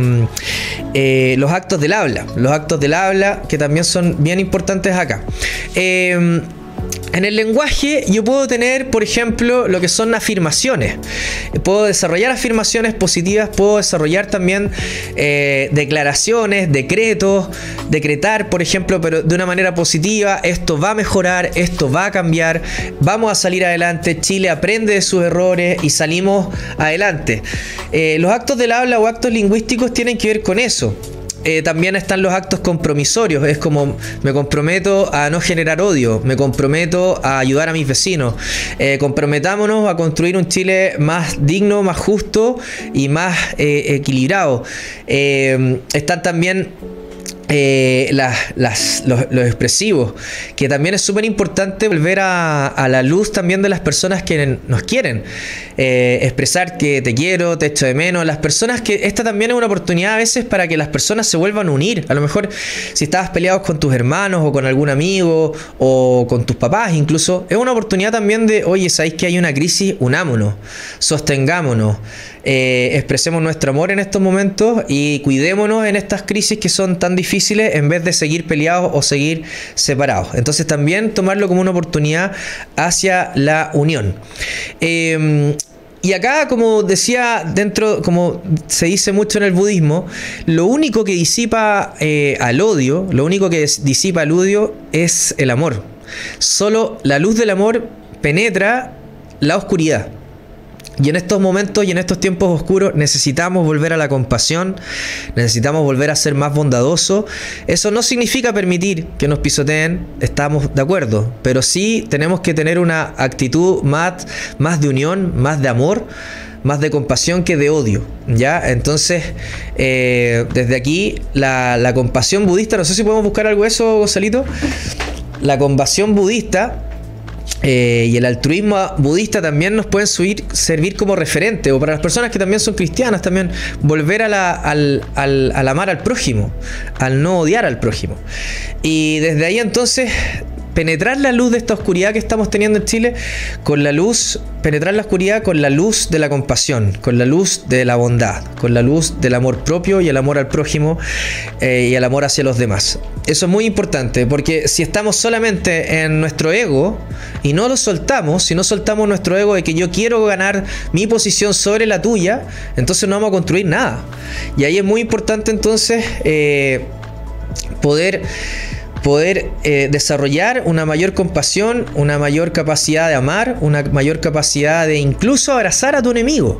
eh, los actos del habla, los actos del habla, que también son bien importantes acá. Eh, En el lenguaje yo puedo tener, por ejemplo, lo que son afirmaciones. Puedo desarrollar afirmaciones positivas, puedo desarrollar también eh, declaraciones, decretos, decretar, por ejemplo, pero de una manera positiva. Esto va a mejorar, esto va a cambiar, vamos a salir adelante, Chile aprende de sus errores y salimos adelante. Eh, los actos del habla o actos lingüísticos tienen que ver con eso. Eh, también están los actos compromisorios. Es como me comprometo a no generar odio, me comprometo a ayudar a mis vecinos, eh, comprometámonos a construir un Chile más digno, más justo y más eh, equilibrado. Eh, están también Eh, las, las, los, los expresivos, que también es súper importante volver a, a la luz también de las personas que nos quieren, eh, expresar que te quiero, te echo de menos, las personas que, esta también es una oportunidad a veces para que las personas se vuelvan a unir. A lo mejor si estabas peleados con tus hermanos o con algún amigo o con tus papás incluso, es una oportunidad también de, oye, ¿sabéis que hay una crisis? Unámonos, sostengámonos, eh, expresemos nuestro amor en estos momentos y cuidémonos en estas crisis que son tan difíciles, en vez de seguir peleados o seguir separados. Entonces también tomarlo como una oportunidad hacia la unión. Eh, y acá, como decía, dentro, como se dice mucho en el budismo, lo único que disipa eh, al odio, lo único que disipa al odio es el amor. Solo la luz del amor penetra la oscuridad. Y en estos momentos y en estos tiempos oscuros necesitamos volver a la compasión, necesitamos volver a ser más bondadosos. Eso no significa permitir que nos pisoteen, estamos de acuerdo, pero sí tenemos que tener una actitud más, más de unión, más de amor, más de compasión que de odio, ¿ya? Entonces, eh, desde aquí, la, la compasión budista, no sé si podemos buscar algo de eso, Gonzalito. La compasión budista Eh, y el altruismo budista también nos pueden subir, servir como referente, o para las personas que también son cristianas, también volver a la, al, al, al amar al prójimo, al no odiar al prójimo. Y desde ahí entonces penetrar la luz de esta oscuridad que estamos teniendo en Chile con la luz, penetrar la oscuridad con la luz de la compasión, con la luz de la bondad, con la luz del amor propio y el amor al prójimo eh, y el amor hacia los demás. Eso es muy importante, porque si estamos solamente en nuestro ego y no lo soltamos, si no soltamos nuestro ego de que yo quiero ganar mi posición sobre la tuya, entonces no vamos a construir nada. Y ahí es muy importante entonces eh, poder... poder eh, desarrollar una mayor compasión, una mayor capacidad de amar, una mayor capacidad de incluso abrazar a tu enemigo.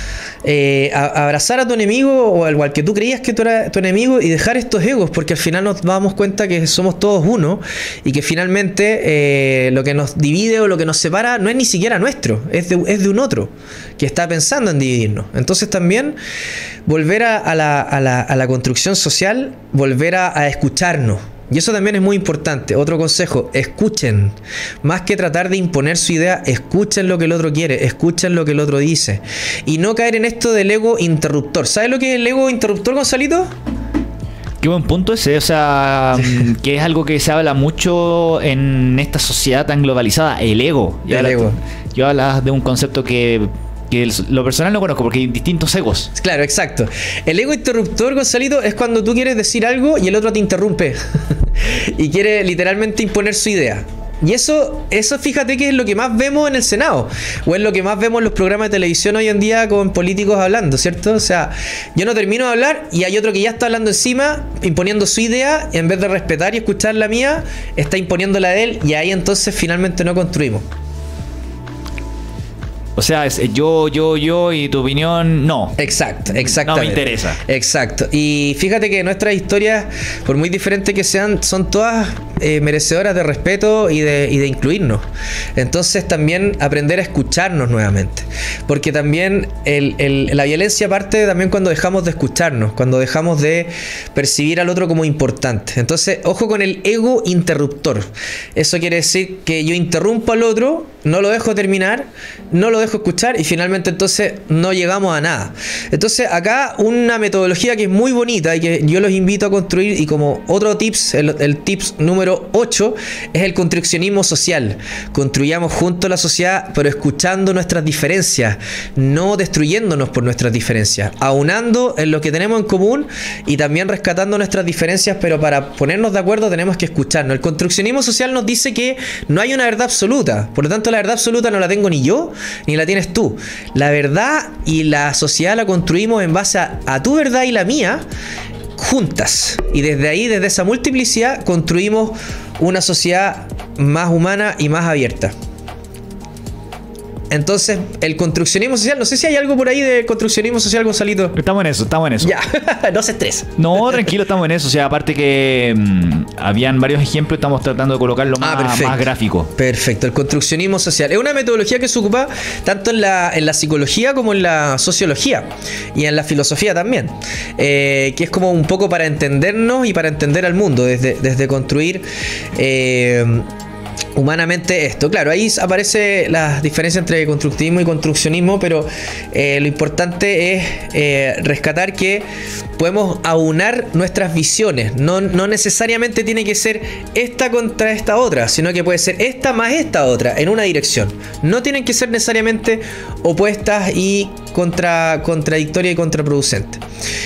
Eh, a, abrazar a tu enemigo o al, al que tú creías que tú eras tu enemigo y dejar estos egos, porque al final nos damos cuenta que somos todos uno y que finalmente eh, lo que nos divide o lo que nos separa no es ni siquiera nuestro, es de, es de un otro que está pensando en dividirnos. Entonces también volver a, a, la, a, la, a la construcción social, volver a, a escucharnos. Y eso también es muy importante. Otro consejo, escuchen. Más que tratar de imponer su idea, escuchen lo que el otro quiere, escuchen lo que el otro dice. Y no caer en esto del ego interruptor. ¿Sabes lo que es el ego interruptor, Gonzalito? Qué buen punto ese, o sea, que es algo que se habla mucho en esta sociedad tan globalizada, el ego. Yo El ego. Yo hablaba de un concepto que... que lo personal no conozco porque hay distintos egos. Claro, exacto. El ego interruptor, Gonzalito, es cuando tú quieres decir algo y el otro te interrumpe y quiere literalmente imponer su idea. Y eso, eso fíjate que es lo que más vemos en el Senado, o es lo que más vemos en los programas de televisión hoy en día con políticos hablando, ¿cierto? O sea, yo no termino de hablar y hay otro que ya está hablando encima, imponiendo su idea, y en vez de respetar y escuchar la mía, está imponiendo la de él, y ahí entonces finalmente no construimos. O sea, es yo, yo, yo y tu opinión, no. Exacto, exactamente. No me interesa. Exacto. Y fíjate que nuestras historias, por muy diferentes que sean, son todas eh, merecedoras de respeto y de, y de incluirnos. Entonces también aprender a escucharnos nuevamente. Porque también el, el, la violencia parte también cuando dejamos de escucharnos, cuando dejamos de percibir al otro como importante. Entonces, ojo con el ego interruptor. Eso quiere decir que yo interrumpo al otro, no lo dejo terminar, no lo dejo escuchar y finalmente entonces no llegamos a nada. Entonces acá una metodología que es muy bonita y que yo los invito a construir, y como otro tips, el, el tips número ocho es el construccionismo social. Construyamos juntos la sociedad, pero escuchando nuestras diferencias, no destruyéndonos por nuestras diferencias, aunando en lo que tenemos en común y también rescatando nuestras diferencias, pero para ponernos de acuerdo tenemos que escucharnos. El construccionismo social nos dice que no hay una verdad absoluta, por lo tanto la verdad absoluta no la tengo ni yo ni la tienes tú. La verdad y la sociedad la construimos en base a, a tu verdad y la mía juntas, y desde ahí, desde esa multiplicidad, construimos una sociedad más humana y más abierta. Entonces, el construccionismo social, no sé si hay algo por ahí de construccionismo social, Gonzalito. Estamos en eso, estamos en eso. Ya, no se estresa. No, tranquilo, estamos en eso. O sea, aparte que mmm, habían varios ejemplos, estamos tratando de colocarlo más, ah, más gráfico. Perfecto, el construccionismo social. Es una metodología que se ocupa tanto en la, en la psicología como en la sociología y en la filosofía también. Eh, que es como un poco para entendernos y para entender al mundo, desde, desde construir... Eh, humanamente esto. Claro, ahí aparece la diferencia entre constructivismo y construccionismo, pero eh, lo importante es eh, rescatar que podemos aunar nuestras visiones. No, no necesariamente tiene que ser esta contra esta otra, sino que puede ser esta más esta otra en una dirección. No tienen que ser necesariamente opuestas y contra, contradictorias y contraproducentes.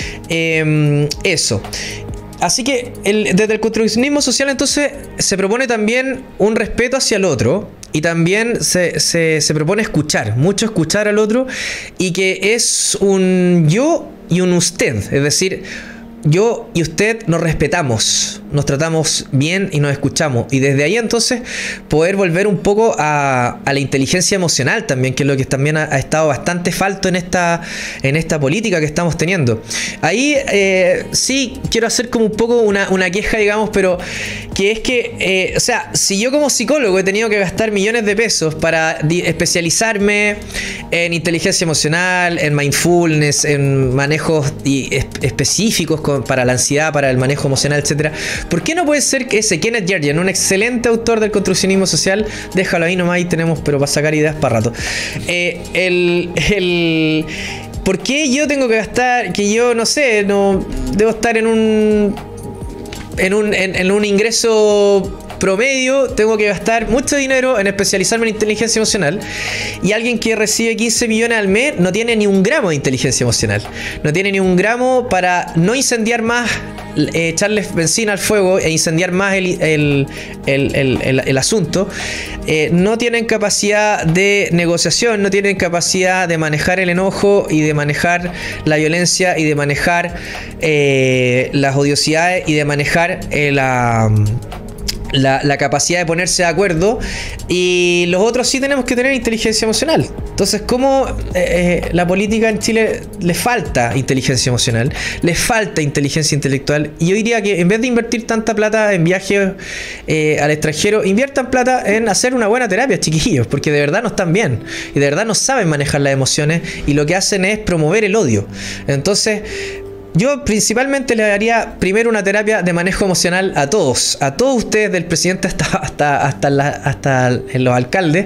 Eh, eso. Así que el, desde el construccionismo social entonces se propone también un respeto hacia el otro, y también se, se, se propone escuchar, mucho escuchar al otro, y que es un yo y un usted, es decir, yo y usted nos respetamos. nos tratamos bien y nos escuchamos. Y desde ahí entonces poder volver un poco a, a la inteligencia emocional también, que es lo que también ha, ha estado bastante falto en esta, en esta política que estamos teniendo. Ahí eh, sí quiero hacer como un poco una, una queja, digamos, pero que es que, eh, o sea, si yo como psicólogo he tenido que gastar millones de pesos para especializarme en inteligencia emocional, en mindfulness, en manejos y es, específicos con, para la ansiedad, para el manejo emocional, etcétera, ¿por qué no puede ser que ese Kenneth Yergin, un excelente autor del construccionismo social, déjalo ahí nomás, ahí tenemos, pero para sacar ideas para rato, eh, el, el ¿por qué yo tengo que gastar, que yo no sé, no debo estar en un en un en, en un ingreso promedio, tengo que gastar mucho dinero en especializarme en inteligencia emocional, y alguien que recibe quince millones al mes no tiene ni un gramo de inteligencia emocional, no tiene ni un gramo para no incendiar más, eh, echarle benzina al fuego e incendiar más el, el, el, el, el, el asunto, eh, no tienen capacidad de negociación, no tienen capacidad de manejar el enojo y de manejar la violencia y de manejar eh, las odiosidades y de manejar eh, la... La, la capacidad de ponerse de acuerdo, y los otros sí tenemos que tener inteligencia emocional. Entonces, ¿cómo eh, la política en Chile le falta inteligencia emocional? Le falta inteligencia intelectual, y yo diría que en vez de invertir tanta plata en viajes eh, al extranjero, inviertan plata en hacer una buena terapia, chiquillos, porque de verdad no están bien y de verdad no saben manejar las emociones, y lo que hacen es promover el odio. Entonces, yo principalmente le daría primero una terapia de manejo emocional a todos, a todos ustedes, del presidente hasta, hasta, hasta, la, hasta los alcaldes,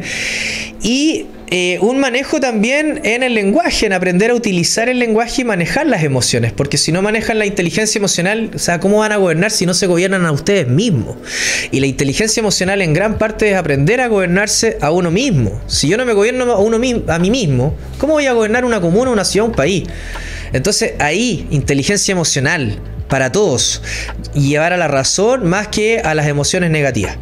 y eh, un manejo también en el lenguaje, en aprender a utilizar el lenguaje y manejar las emociones, porque si no manejan la inteligencia emocional, o sea, ¿cómo van a gobernar si no se gobiernan a ustedes mismos? Y la inteligencia emocional en gran parte es aprender a gobernarse a uno mismo. Si yo no me gobierno a, uno, a mí mismo, ¿cómo voy a gobernar una comuna, una ciudad, un país? Entonces ahí, inteligencia emocional para todos, y llevar a la razón más que a las emociones negativas.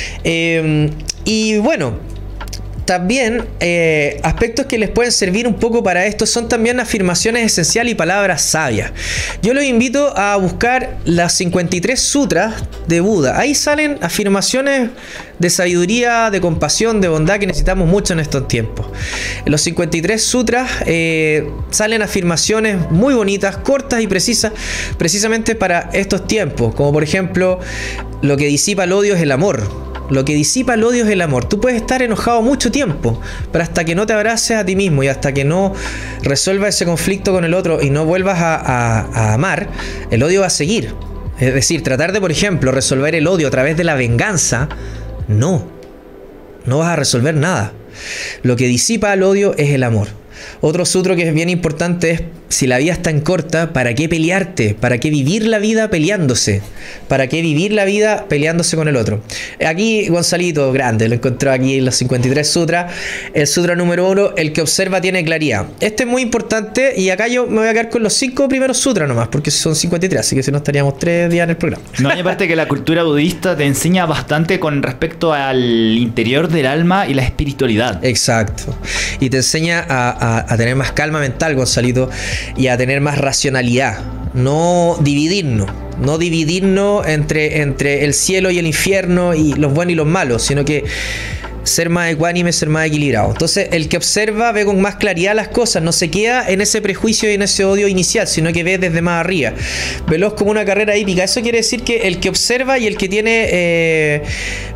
Eh, y bueno, también eh, aspectos que les pueden servir un poco para esto son también afirmaciones esenciales y palabras sabias. Yo los invito a buscar las cincuenta y tres sutras de Buda. Ahí salen afirmaciones de sabiduría, de compasión, de bondad que necesitamos mucho en estos tiempos. En los cincuenta y tres sutras eh, salen afirmaciones muy bonitas, cortas y precisas, precisamente para estos tiempos, como por ejemplo, lo que disipa el odio es el amor. Lo que disipa el odio es el amor. Tú puedes estar enojado mucho tiempo, pero hasta que no te abraces a ti mismo y hasta que no resuelvas ese conflicto con el otro y no vuelvas a, a, a amar, el odio va a seguir. Es decir, tratar de, por ejemplo, resolver el odio a través de la venganza, no. No vas a resolver nada. Lo que disipa el odio es el amor. Otro sutra que es bien importante es: si la vida es tan corta, ¿para qué pelearte? ¿Para qué vivir la vida peleándose? ¿Para qué vivir la vida peleándose con el otro? Aquí Gonzalito, grande, lo encontró aquí en los cincuenta y tres sutras. El sutra número uno: el que observa tiene claridad. Este es muy importante, y acá yo me voy a quedar con los cinco primeros sutras nomás, porque son cincuenta y tres, así que si no estaríamos tres días en el programa. No, hay aparte que la cultura budista te enseña bastante con respecto al interior del alma y la espiritualidad. Exacto. Y te enseña a, a, a tener más calma mental, Gonzalito, y a tener más racionalidad, no dividirnos, no dividirnos entre, entre el cielo y el infierno y los buenos y los malos, sino que ser más ecuánime, ser más equilibrado. Entonces, el que observa ve con más claridad las cosas, no se queda en ese prejuicio y en ese odio inicial, sino que ve desde más arriba. Veloz como una carrera hípica. Eso quiere decir que el que observa y el que tiene eh,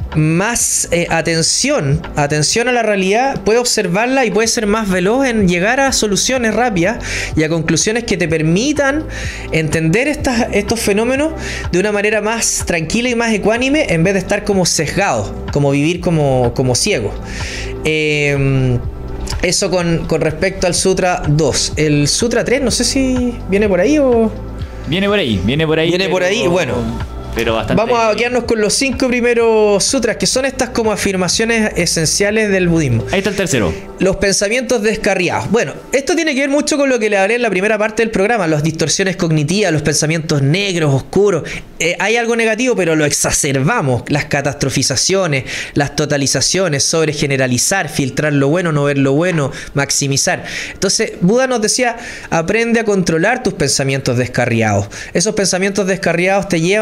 más eh, atención, atención a la realidad, puede observarla y puede ser más veloz en llegar a soluciones rápidas y a conclusiones que te permitan entender estas, estos fenómenos de una manera más tranquila y más ecuánime, en vez de estar como sesgados, como vivir como, como ciegos. Eh, eso con, con respecto al Sutra dos. El Sutra tres, no sé si viene por ahí o... Viene por ahí, viene por ahí. Viene por ahí, bueno. Pero bastante... Vamos a quedarnos con los cinco primeros sutras, que son estas como afirmaciones esenciales del budismo. Ahí está el tercero. Los pensamientos descarriados. Bueno, esto tiene que ver mucho con lo que le hablé en la primera parte del programa, las distorsiones cognitivas, los pensamientos negros, oscuros. Eh, hay algo negativo, pero lo exacerbamos. Las catastrofizaciones, las totalizaciones, sobregeneralizar, filtrar lo bueno, no ver lo bueno, maximizar. Entonces, Buda nos decía, aprende a controlar tus pensamientos descarriados. Esos pensamientos descarriados te llevan a emociones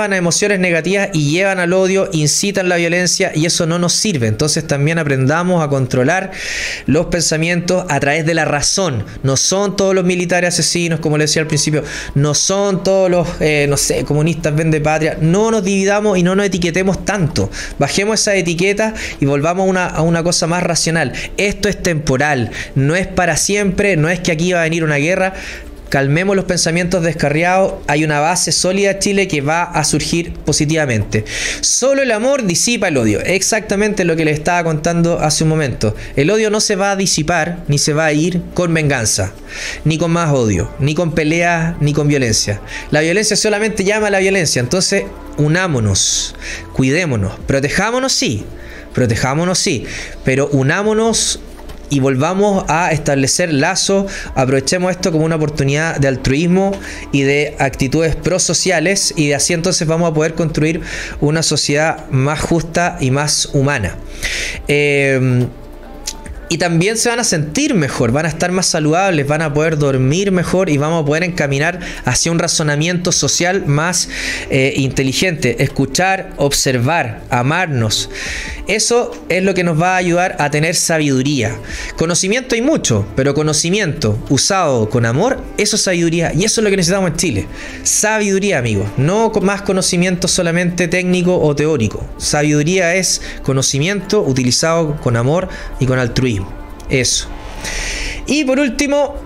emociones negativas y llevan al odio, incitan la violencia y eso no nos sirve. Entonces también aprendamos a controlar los pensamientos a través de la razón. No son todos los militares asesinos, como les decía al principio, no son todos los, eh, no sé, comunistas vendepatria. No nos dividamos y no nos etiquetemos tanto. Bajemos esa etiqueta y volvamos a una, a una cosa más racional. Esto es temporal, no es para siempre, no es que aquí va a venir una guerra. Calmemos los pensamientos descarriados. Hay una base sólida en Chile que va a surgir positivamente. Solo el amor disipa el odio. Exactamente lo que les estaba contando hace un momento. El odio no se va a disipar ni se va a ir con venganza, ni con más odio, ni con peleas, ni con violencia. La violencia solamente llama a la violencia. Entonces, unámonos, cuidémonos, protejámonos sí, protejámonos sí, pero unámonos y volvamos a establecer lazos. Aprovechemos esto como una oportunidad de altruismo y de actitudes prosociales, y de así entonces vamos a poder construir una sociedad más justa y más humana. Eh, Y también se van a sentir mejor, van a estar más saludables, van a poder dormir mejor y vamos a poder encaminar hacia un razonamiento social más eh, inteligente. Escuchar, observar, amarnos. Eso es lo que nos va a ayudar a tener sabiduría. Conocimiento hay mucho, pero conocimiento usado con amor, eso es sabiduría. Y eso es lo que necesitamos en Chile. Sabiduría, amigos. No más conocimiento solamente técnico o teórico. Sabiduría es conocimiento utilizado con amor y con altruismo. Eso. Y por último,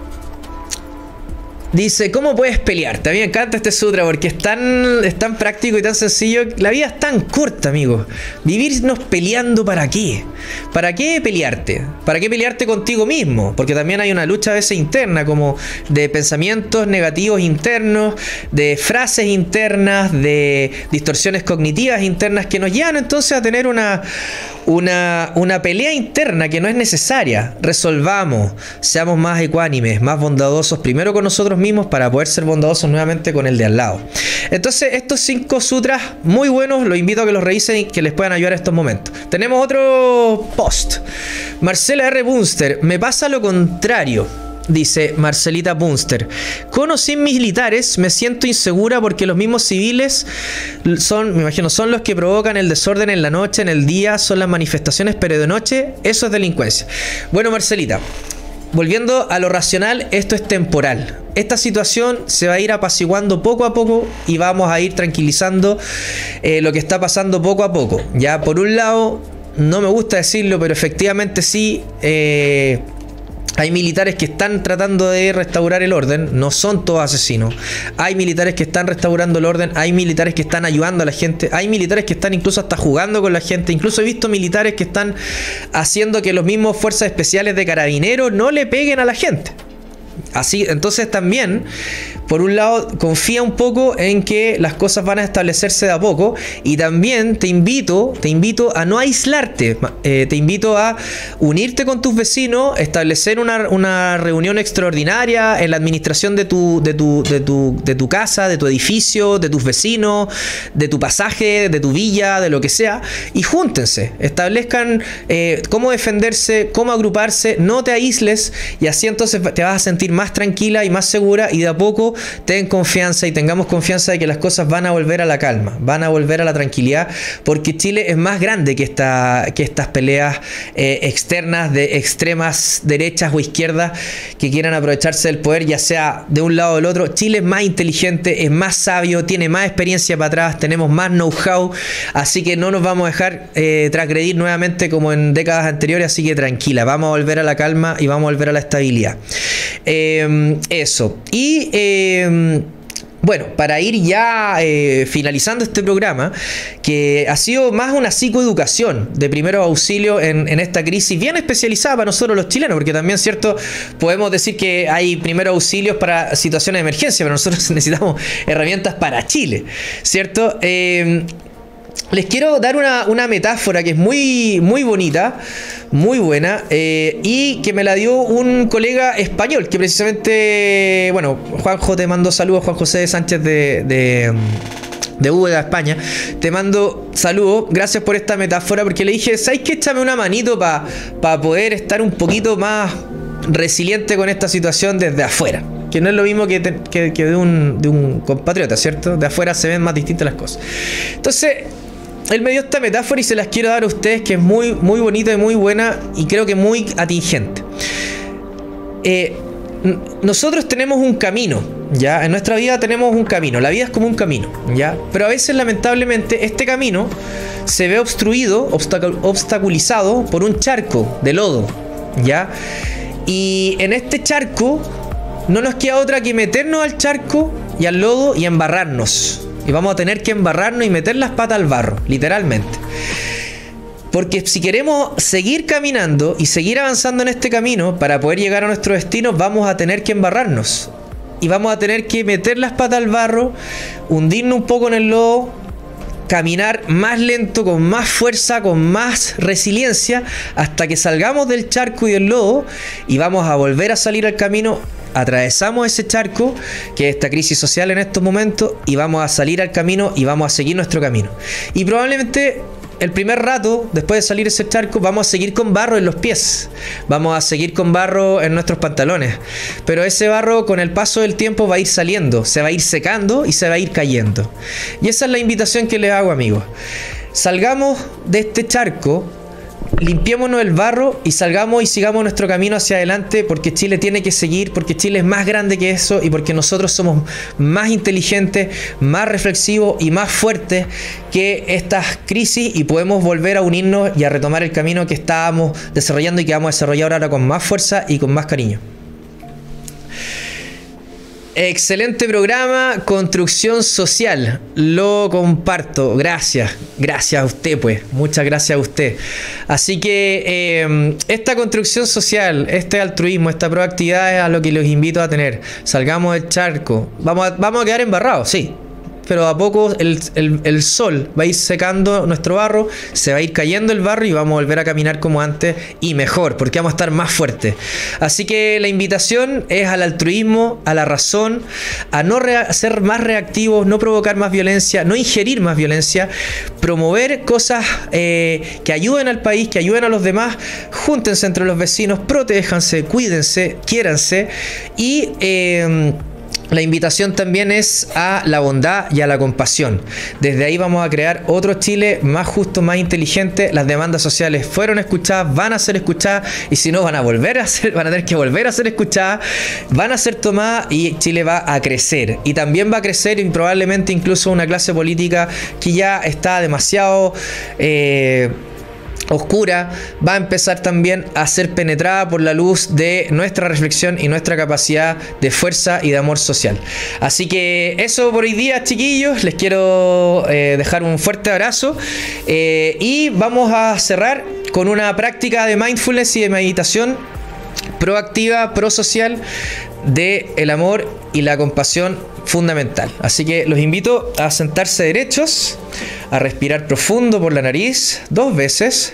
dice, ¿cómo puedes pelearte? A mí me encanta este sutra porque es tan, es tan práctico y tan sencillo. La vida es tan corta, amigos. Vivirnos peleando, ¿para qué? ¿Para qué pelearte? ¿Para qué pelearte contigo mismo? Porque también hay una lucha a veces interna, como de pensamientos negativos internos, de frases internas, de distorsiones cognitivas internas que nos llevan entonces a tener una, una, una pelea interna que no es necesaria. Resolvamos, seamos más ecuánimes, más bondadosos, primero con nosotros mismos para poder ser bondadosos nuevamente con el de al lado. Entonces, estos cinco sutras muy buenos, los invito a que los revisen y que les puedan ayudar en estos momentos. Tenemos otro post. Marcela R. Bunster, me pasa lo contrario. Dice Marcelita Bunster, con o sin militares me siento insegura porque los mismos civiles son, me imagino, son los que provocan el desorden en la noche, en el día son las manifestaciones, pero de noche eso es delincuencia. Bueno, Marcelita, volviendo a lo racional, esto es temporal. Esta situación se va a ir apaciguando poco a poco y vamos a ir tranquilizando eh, lo que está pasando poco a poco. Ya, por un lado, no me gusta decirlo, pero efectivamente sí, eh, hay militares que están tratando de restaurar el orden, no son todos asesinos. Hay militares que están restaurando el orden, hay militares que están ayudando a la gente, hay militares que están incluso hasta jugando con la gente. Incluso he visto militares que están haciendo que los mismos fuerzas especiales de carabineros no le peguen a la gente. Así, entonces también, por un lado, confía un poco en que las cosas van a establecerse de a poco. Y también te invito, te invito a no aislarte. Eh, te invito a unirte con tus vecinos, establecer una, una reunión extraordinaria en la administración de tu, de, tu, de, tu, de tu casa, de tu edificio, de tus vecinos, de tu pasaje, de tu villa, de lo que sea. Y júntense, establezcan eh, cómo defenderse, cómo agruparse, no te aísles. Y así entonces te vas a sentir más tranquila y más segura, y de a poco ten confianza y tengamos confianza de que las cosas van a volver a la calma, van a volver a la tranquilidad, porque Chile es más grande que, esta, que estas peleas eh, externas de extremas derechas o izquierdas que quieran aprovecharse del poder, ya sea de un lado o del otro. Chile es más inteligente, es más sabio, tiene más experiencia para atrás, tenemos más know-how, así que no nos vamos a dejar eh, transgredir nuevamente como en décadas anteriores, así que tranquila, vamos a volver a la calma y vamos a volver a la estabilidad. Eh, eso. Y eh, bueno, para ir ya eh, finalizando este programa, que ha sido más una psicoeducación de primeros auxilios en, en esta crisis bien especializada para nosotros los chilenos, porque también, cierto, podemos decir que hay primeros auxilios para situaciones de emergencia, pero nosotros necesitamos herramientas para Chile, ¿cierto? Eh, Les quiero dar una, una metáfora que es muy, muy bonita, muy buena, eh, y que me la dio un colega español, que precisamente, bueno, Juanjo, te mando saludos, Juan José Sánchez de, de, de Úbeda, España. Te mando saludos, gracias por esta metáfora, porque le dije, ¿sabes qué? Échame una manito para pa poder estar un poquito más resiliente con esta situación desde afuera. que no es lo mismo que, te, que, que de, un, de un compatriota, ¿cierto? De afuera se ven más distintas las cosas. Entonces, él me dio esta metáfora y se las quiero dar a ustedes, que es muy, muy bonita y muy buena, y creo que muy atingente. Eh, nosotros tenemos un camino, ¿ya? En nuestra vida tenemos un camino. La vida es como un camino, ¿ya? Pero a veces, lamentablemente, este camino se ve obstruido, obstaculizado por un charco de lodo, ¿ya? Y en este charco no nos queda otra que meternos al charco y al lodo y embarrarnos. Y vamos a tener que embarrarnos y meter las patas al barro, literalmente. Porque si queremos seguir caminando y seguir avanzando en este camino para poder llegar a nuestro destino, vamos a tener que embarrarnos. Y vamos a tener que meter las patas al barro, hundirnos un poco en el lodo, caminar más lento, con más fuerza, con más resiliencia, hasta que salgamos del charco y del lodo y vamos a volver a salir al camino. Atravesamos ese charco, que es esta crisis social en estos momentos, y vamos a salir al camino y vamos a seguir nuestro camino. Y probablemente el primer rato, después de salir ese charco, vamos a seguir con barro en los pies, vamos a seguir con barro en nuestros pantalones, pero ese barro con el paso del tiempo va a ir saliendo, se va a ir secando y se va a ir cayendo. Y esa es la invitación que les hago, amigos. Salgamos de este charco, limpiémonos el barro y salgamos y sigamos nuestro camino hacia adelante, porque Chile tiene que seguir, porque Chile es más grande que eso y porque nosotros somos más inteligentes, más reflexivos y más fuertes que estas crisis, y podemos volver a unirnos y a retomar el camino que estábamos desarrollando y que vamos a desarrollar ahora con más fuerza y con más cariño. Excelente programa, construcción social, lo comparto, gracias, gracias a usted, pues, muchas gracias a usted. Así que eh, esta construcción social, este altruismo, esta proactividad es a lo que los invito a tener. Salgamos del charco, vamos a, vamos a quedar embarrados, sí, pero a poco el, el, el sol va a ir secando nuestro barro, se va a ir cayendo el barro y vamos a volver a caminar como antes y mejor, porque vamos a estar más fuertes. Así que la invitación es al altruismo, a la razón, a no ser más reactivos, no provocar más violencia, no ingerir más violencia, promover cosas eh, que ayuden al país, que ayuden a los demás. Júntense entre los vecinos, protéjanse, cuídense, quiéranse y... Eh, la invitación también es a la bondad y a la compasión. Desde ahí vamos a crear otro Chile más justo, más inteligente. Las demandas sociales fueron escuchadas, van a ser escuchadas, y si no van a volver a ser, van a tener que volver a ser escuchadas, van a ser tomadas, y Chile va a crecer. Y también va a crecer, y probablemente incluso una clase política que ya está demasiado eh, oscura, va a empezar también a ser penetrada por la luz de nuestra reflexión y nuestra capacidad de fuerza y de amor social. Así que eso por hoy día, chiquillos. Les quiero eh, dejar un fuerte abrazo eh, y vamos a cerrar con una práctica de mindfulness y de meditación proactiva, prosocial, de el amor y la compasión fundamental. Así que los invito a sentarse derechos, a respirar profundo por la nariz dos veces.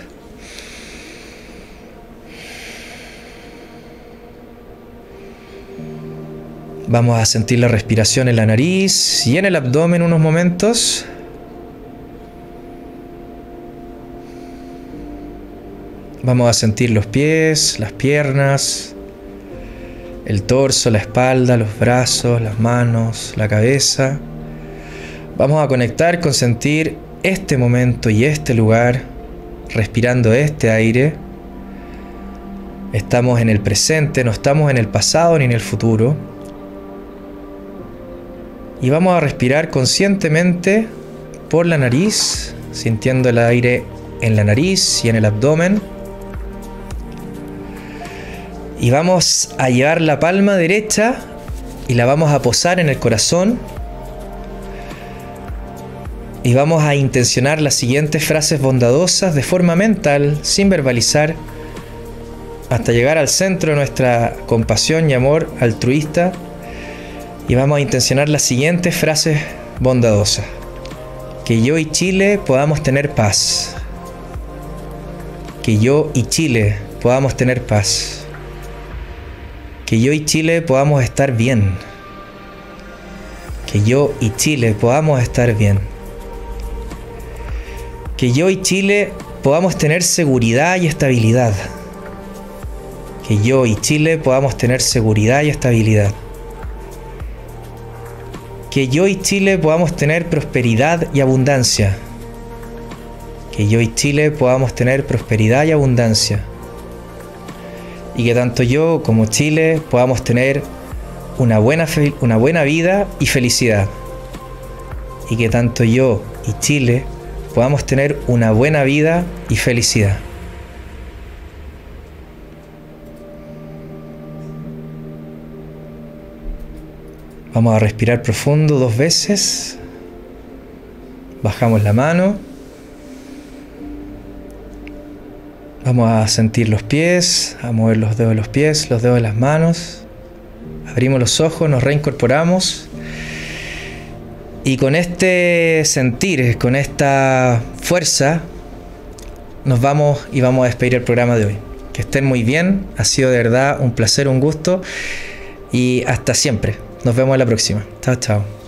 Vamos a sentir la respiración en la nariz y en el abdomen unos momentos. Vamos a sentir los pies, las piernas, el torso, la espalda, los brazos, las manos, la cabeza. Vamos a conectar con sentir este momento y este lugar, respirando este aire. Estamos en el presente, no estamos en el pasado ni en el futuro. Y vamos a respirar conscientemente por la nariz, sintiendo el aire en la nariz y en el abdomen. Y vamos a llevar la palma derecha y la vamos a posar en el corazón. Y vamos a intencionar las siguientes frases bondadosas de forma mental, sin verbalizar, hasta llegar al centro de nuestra compasión y amor altruista. Y vamos a intencionar las siguientes frases bondadosas. Que yo y Chile podamos tener paz. Que yo y Chile podamos tener paz. Que yo y Chile podamos estar bien. Que yo y Chile podamos estar bien. Que yo y Chile podamos tener seguridad y estabilidad. Que yo y Chile podamos tener seguridad y estabilidad. que yo y Chile podamos tener prosperidad y abundancia. Que yo y Chile podamos tener prosperidad y abundancia. Y que tanto yo como Chile podamos tener una buena, fe- una buena vida y felicidad. Y que tanto yo y Chile podamos tener una buena vida y felicidad. Vamos a respirar profundo dos veces. Bajamos la mano. Vamos a sentir los pies, a mover los dedos de los pies, los dedos de las manos. Abrimos los ojos, nos reincorporamos. Y con este sentir, con esta fuerza, nos vamos y vamos a despedir el programa de hoy. Que estén muy bien, ha sido de verdad un placer, un gusto. Y hasta siempre. Nos vemos en la próxima. Chao, chao.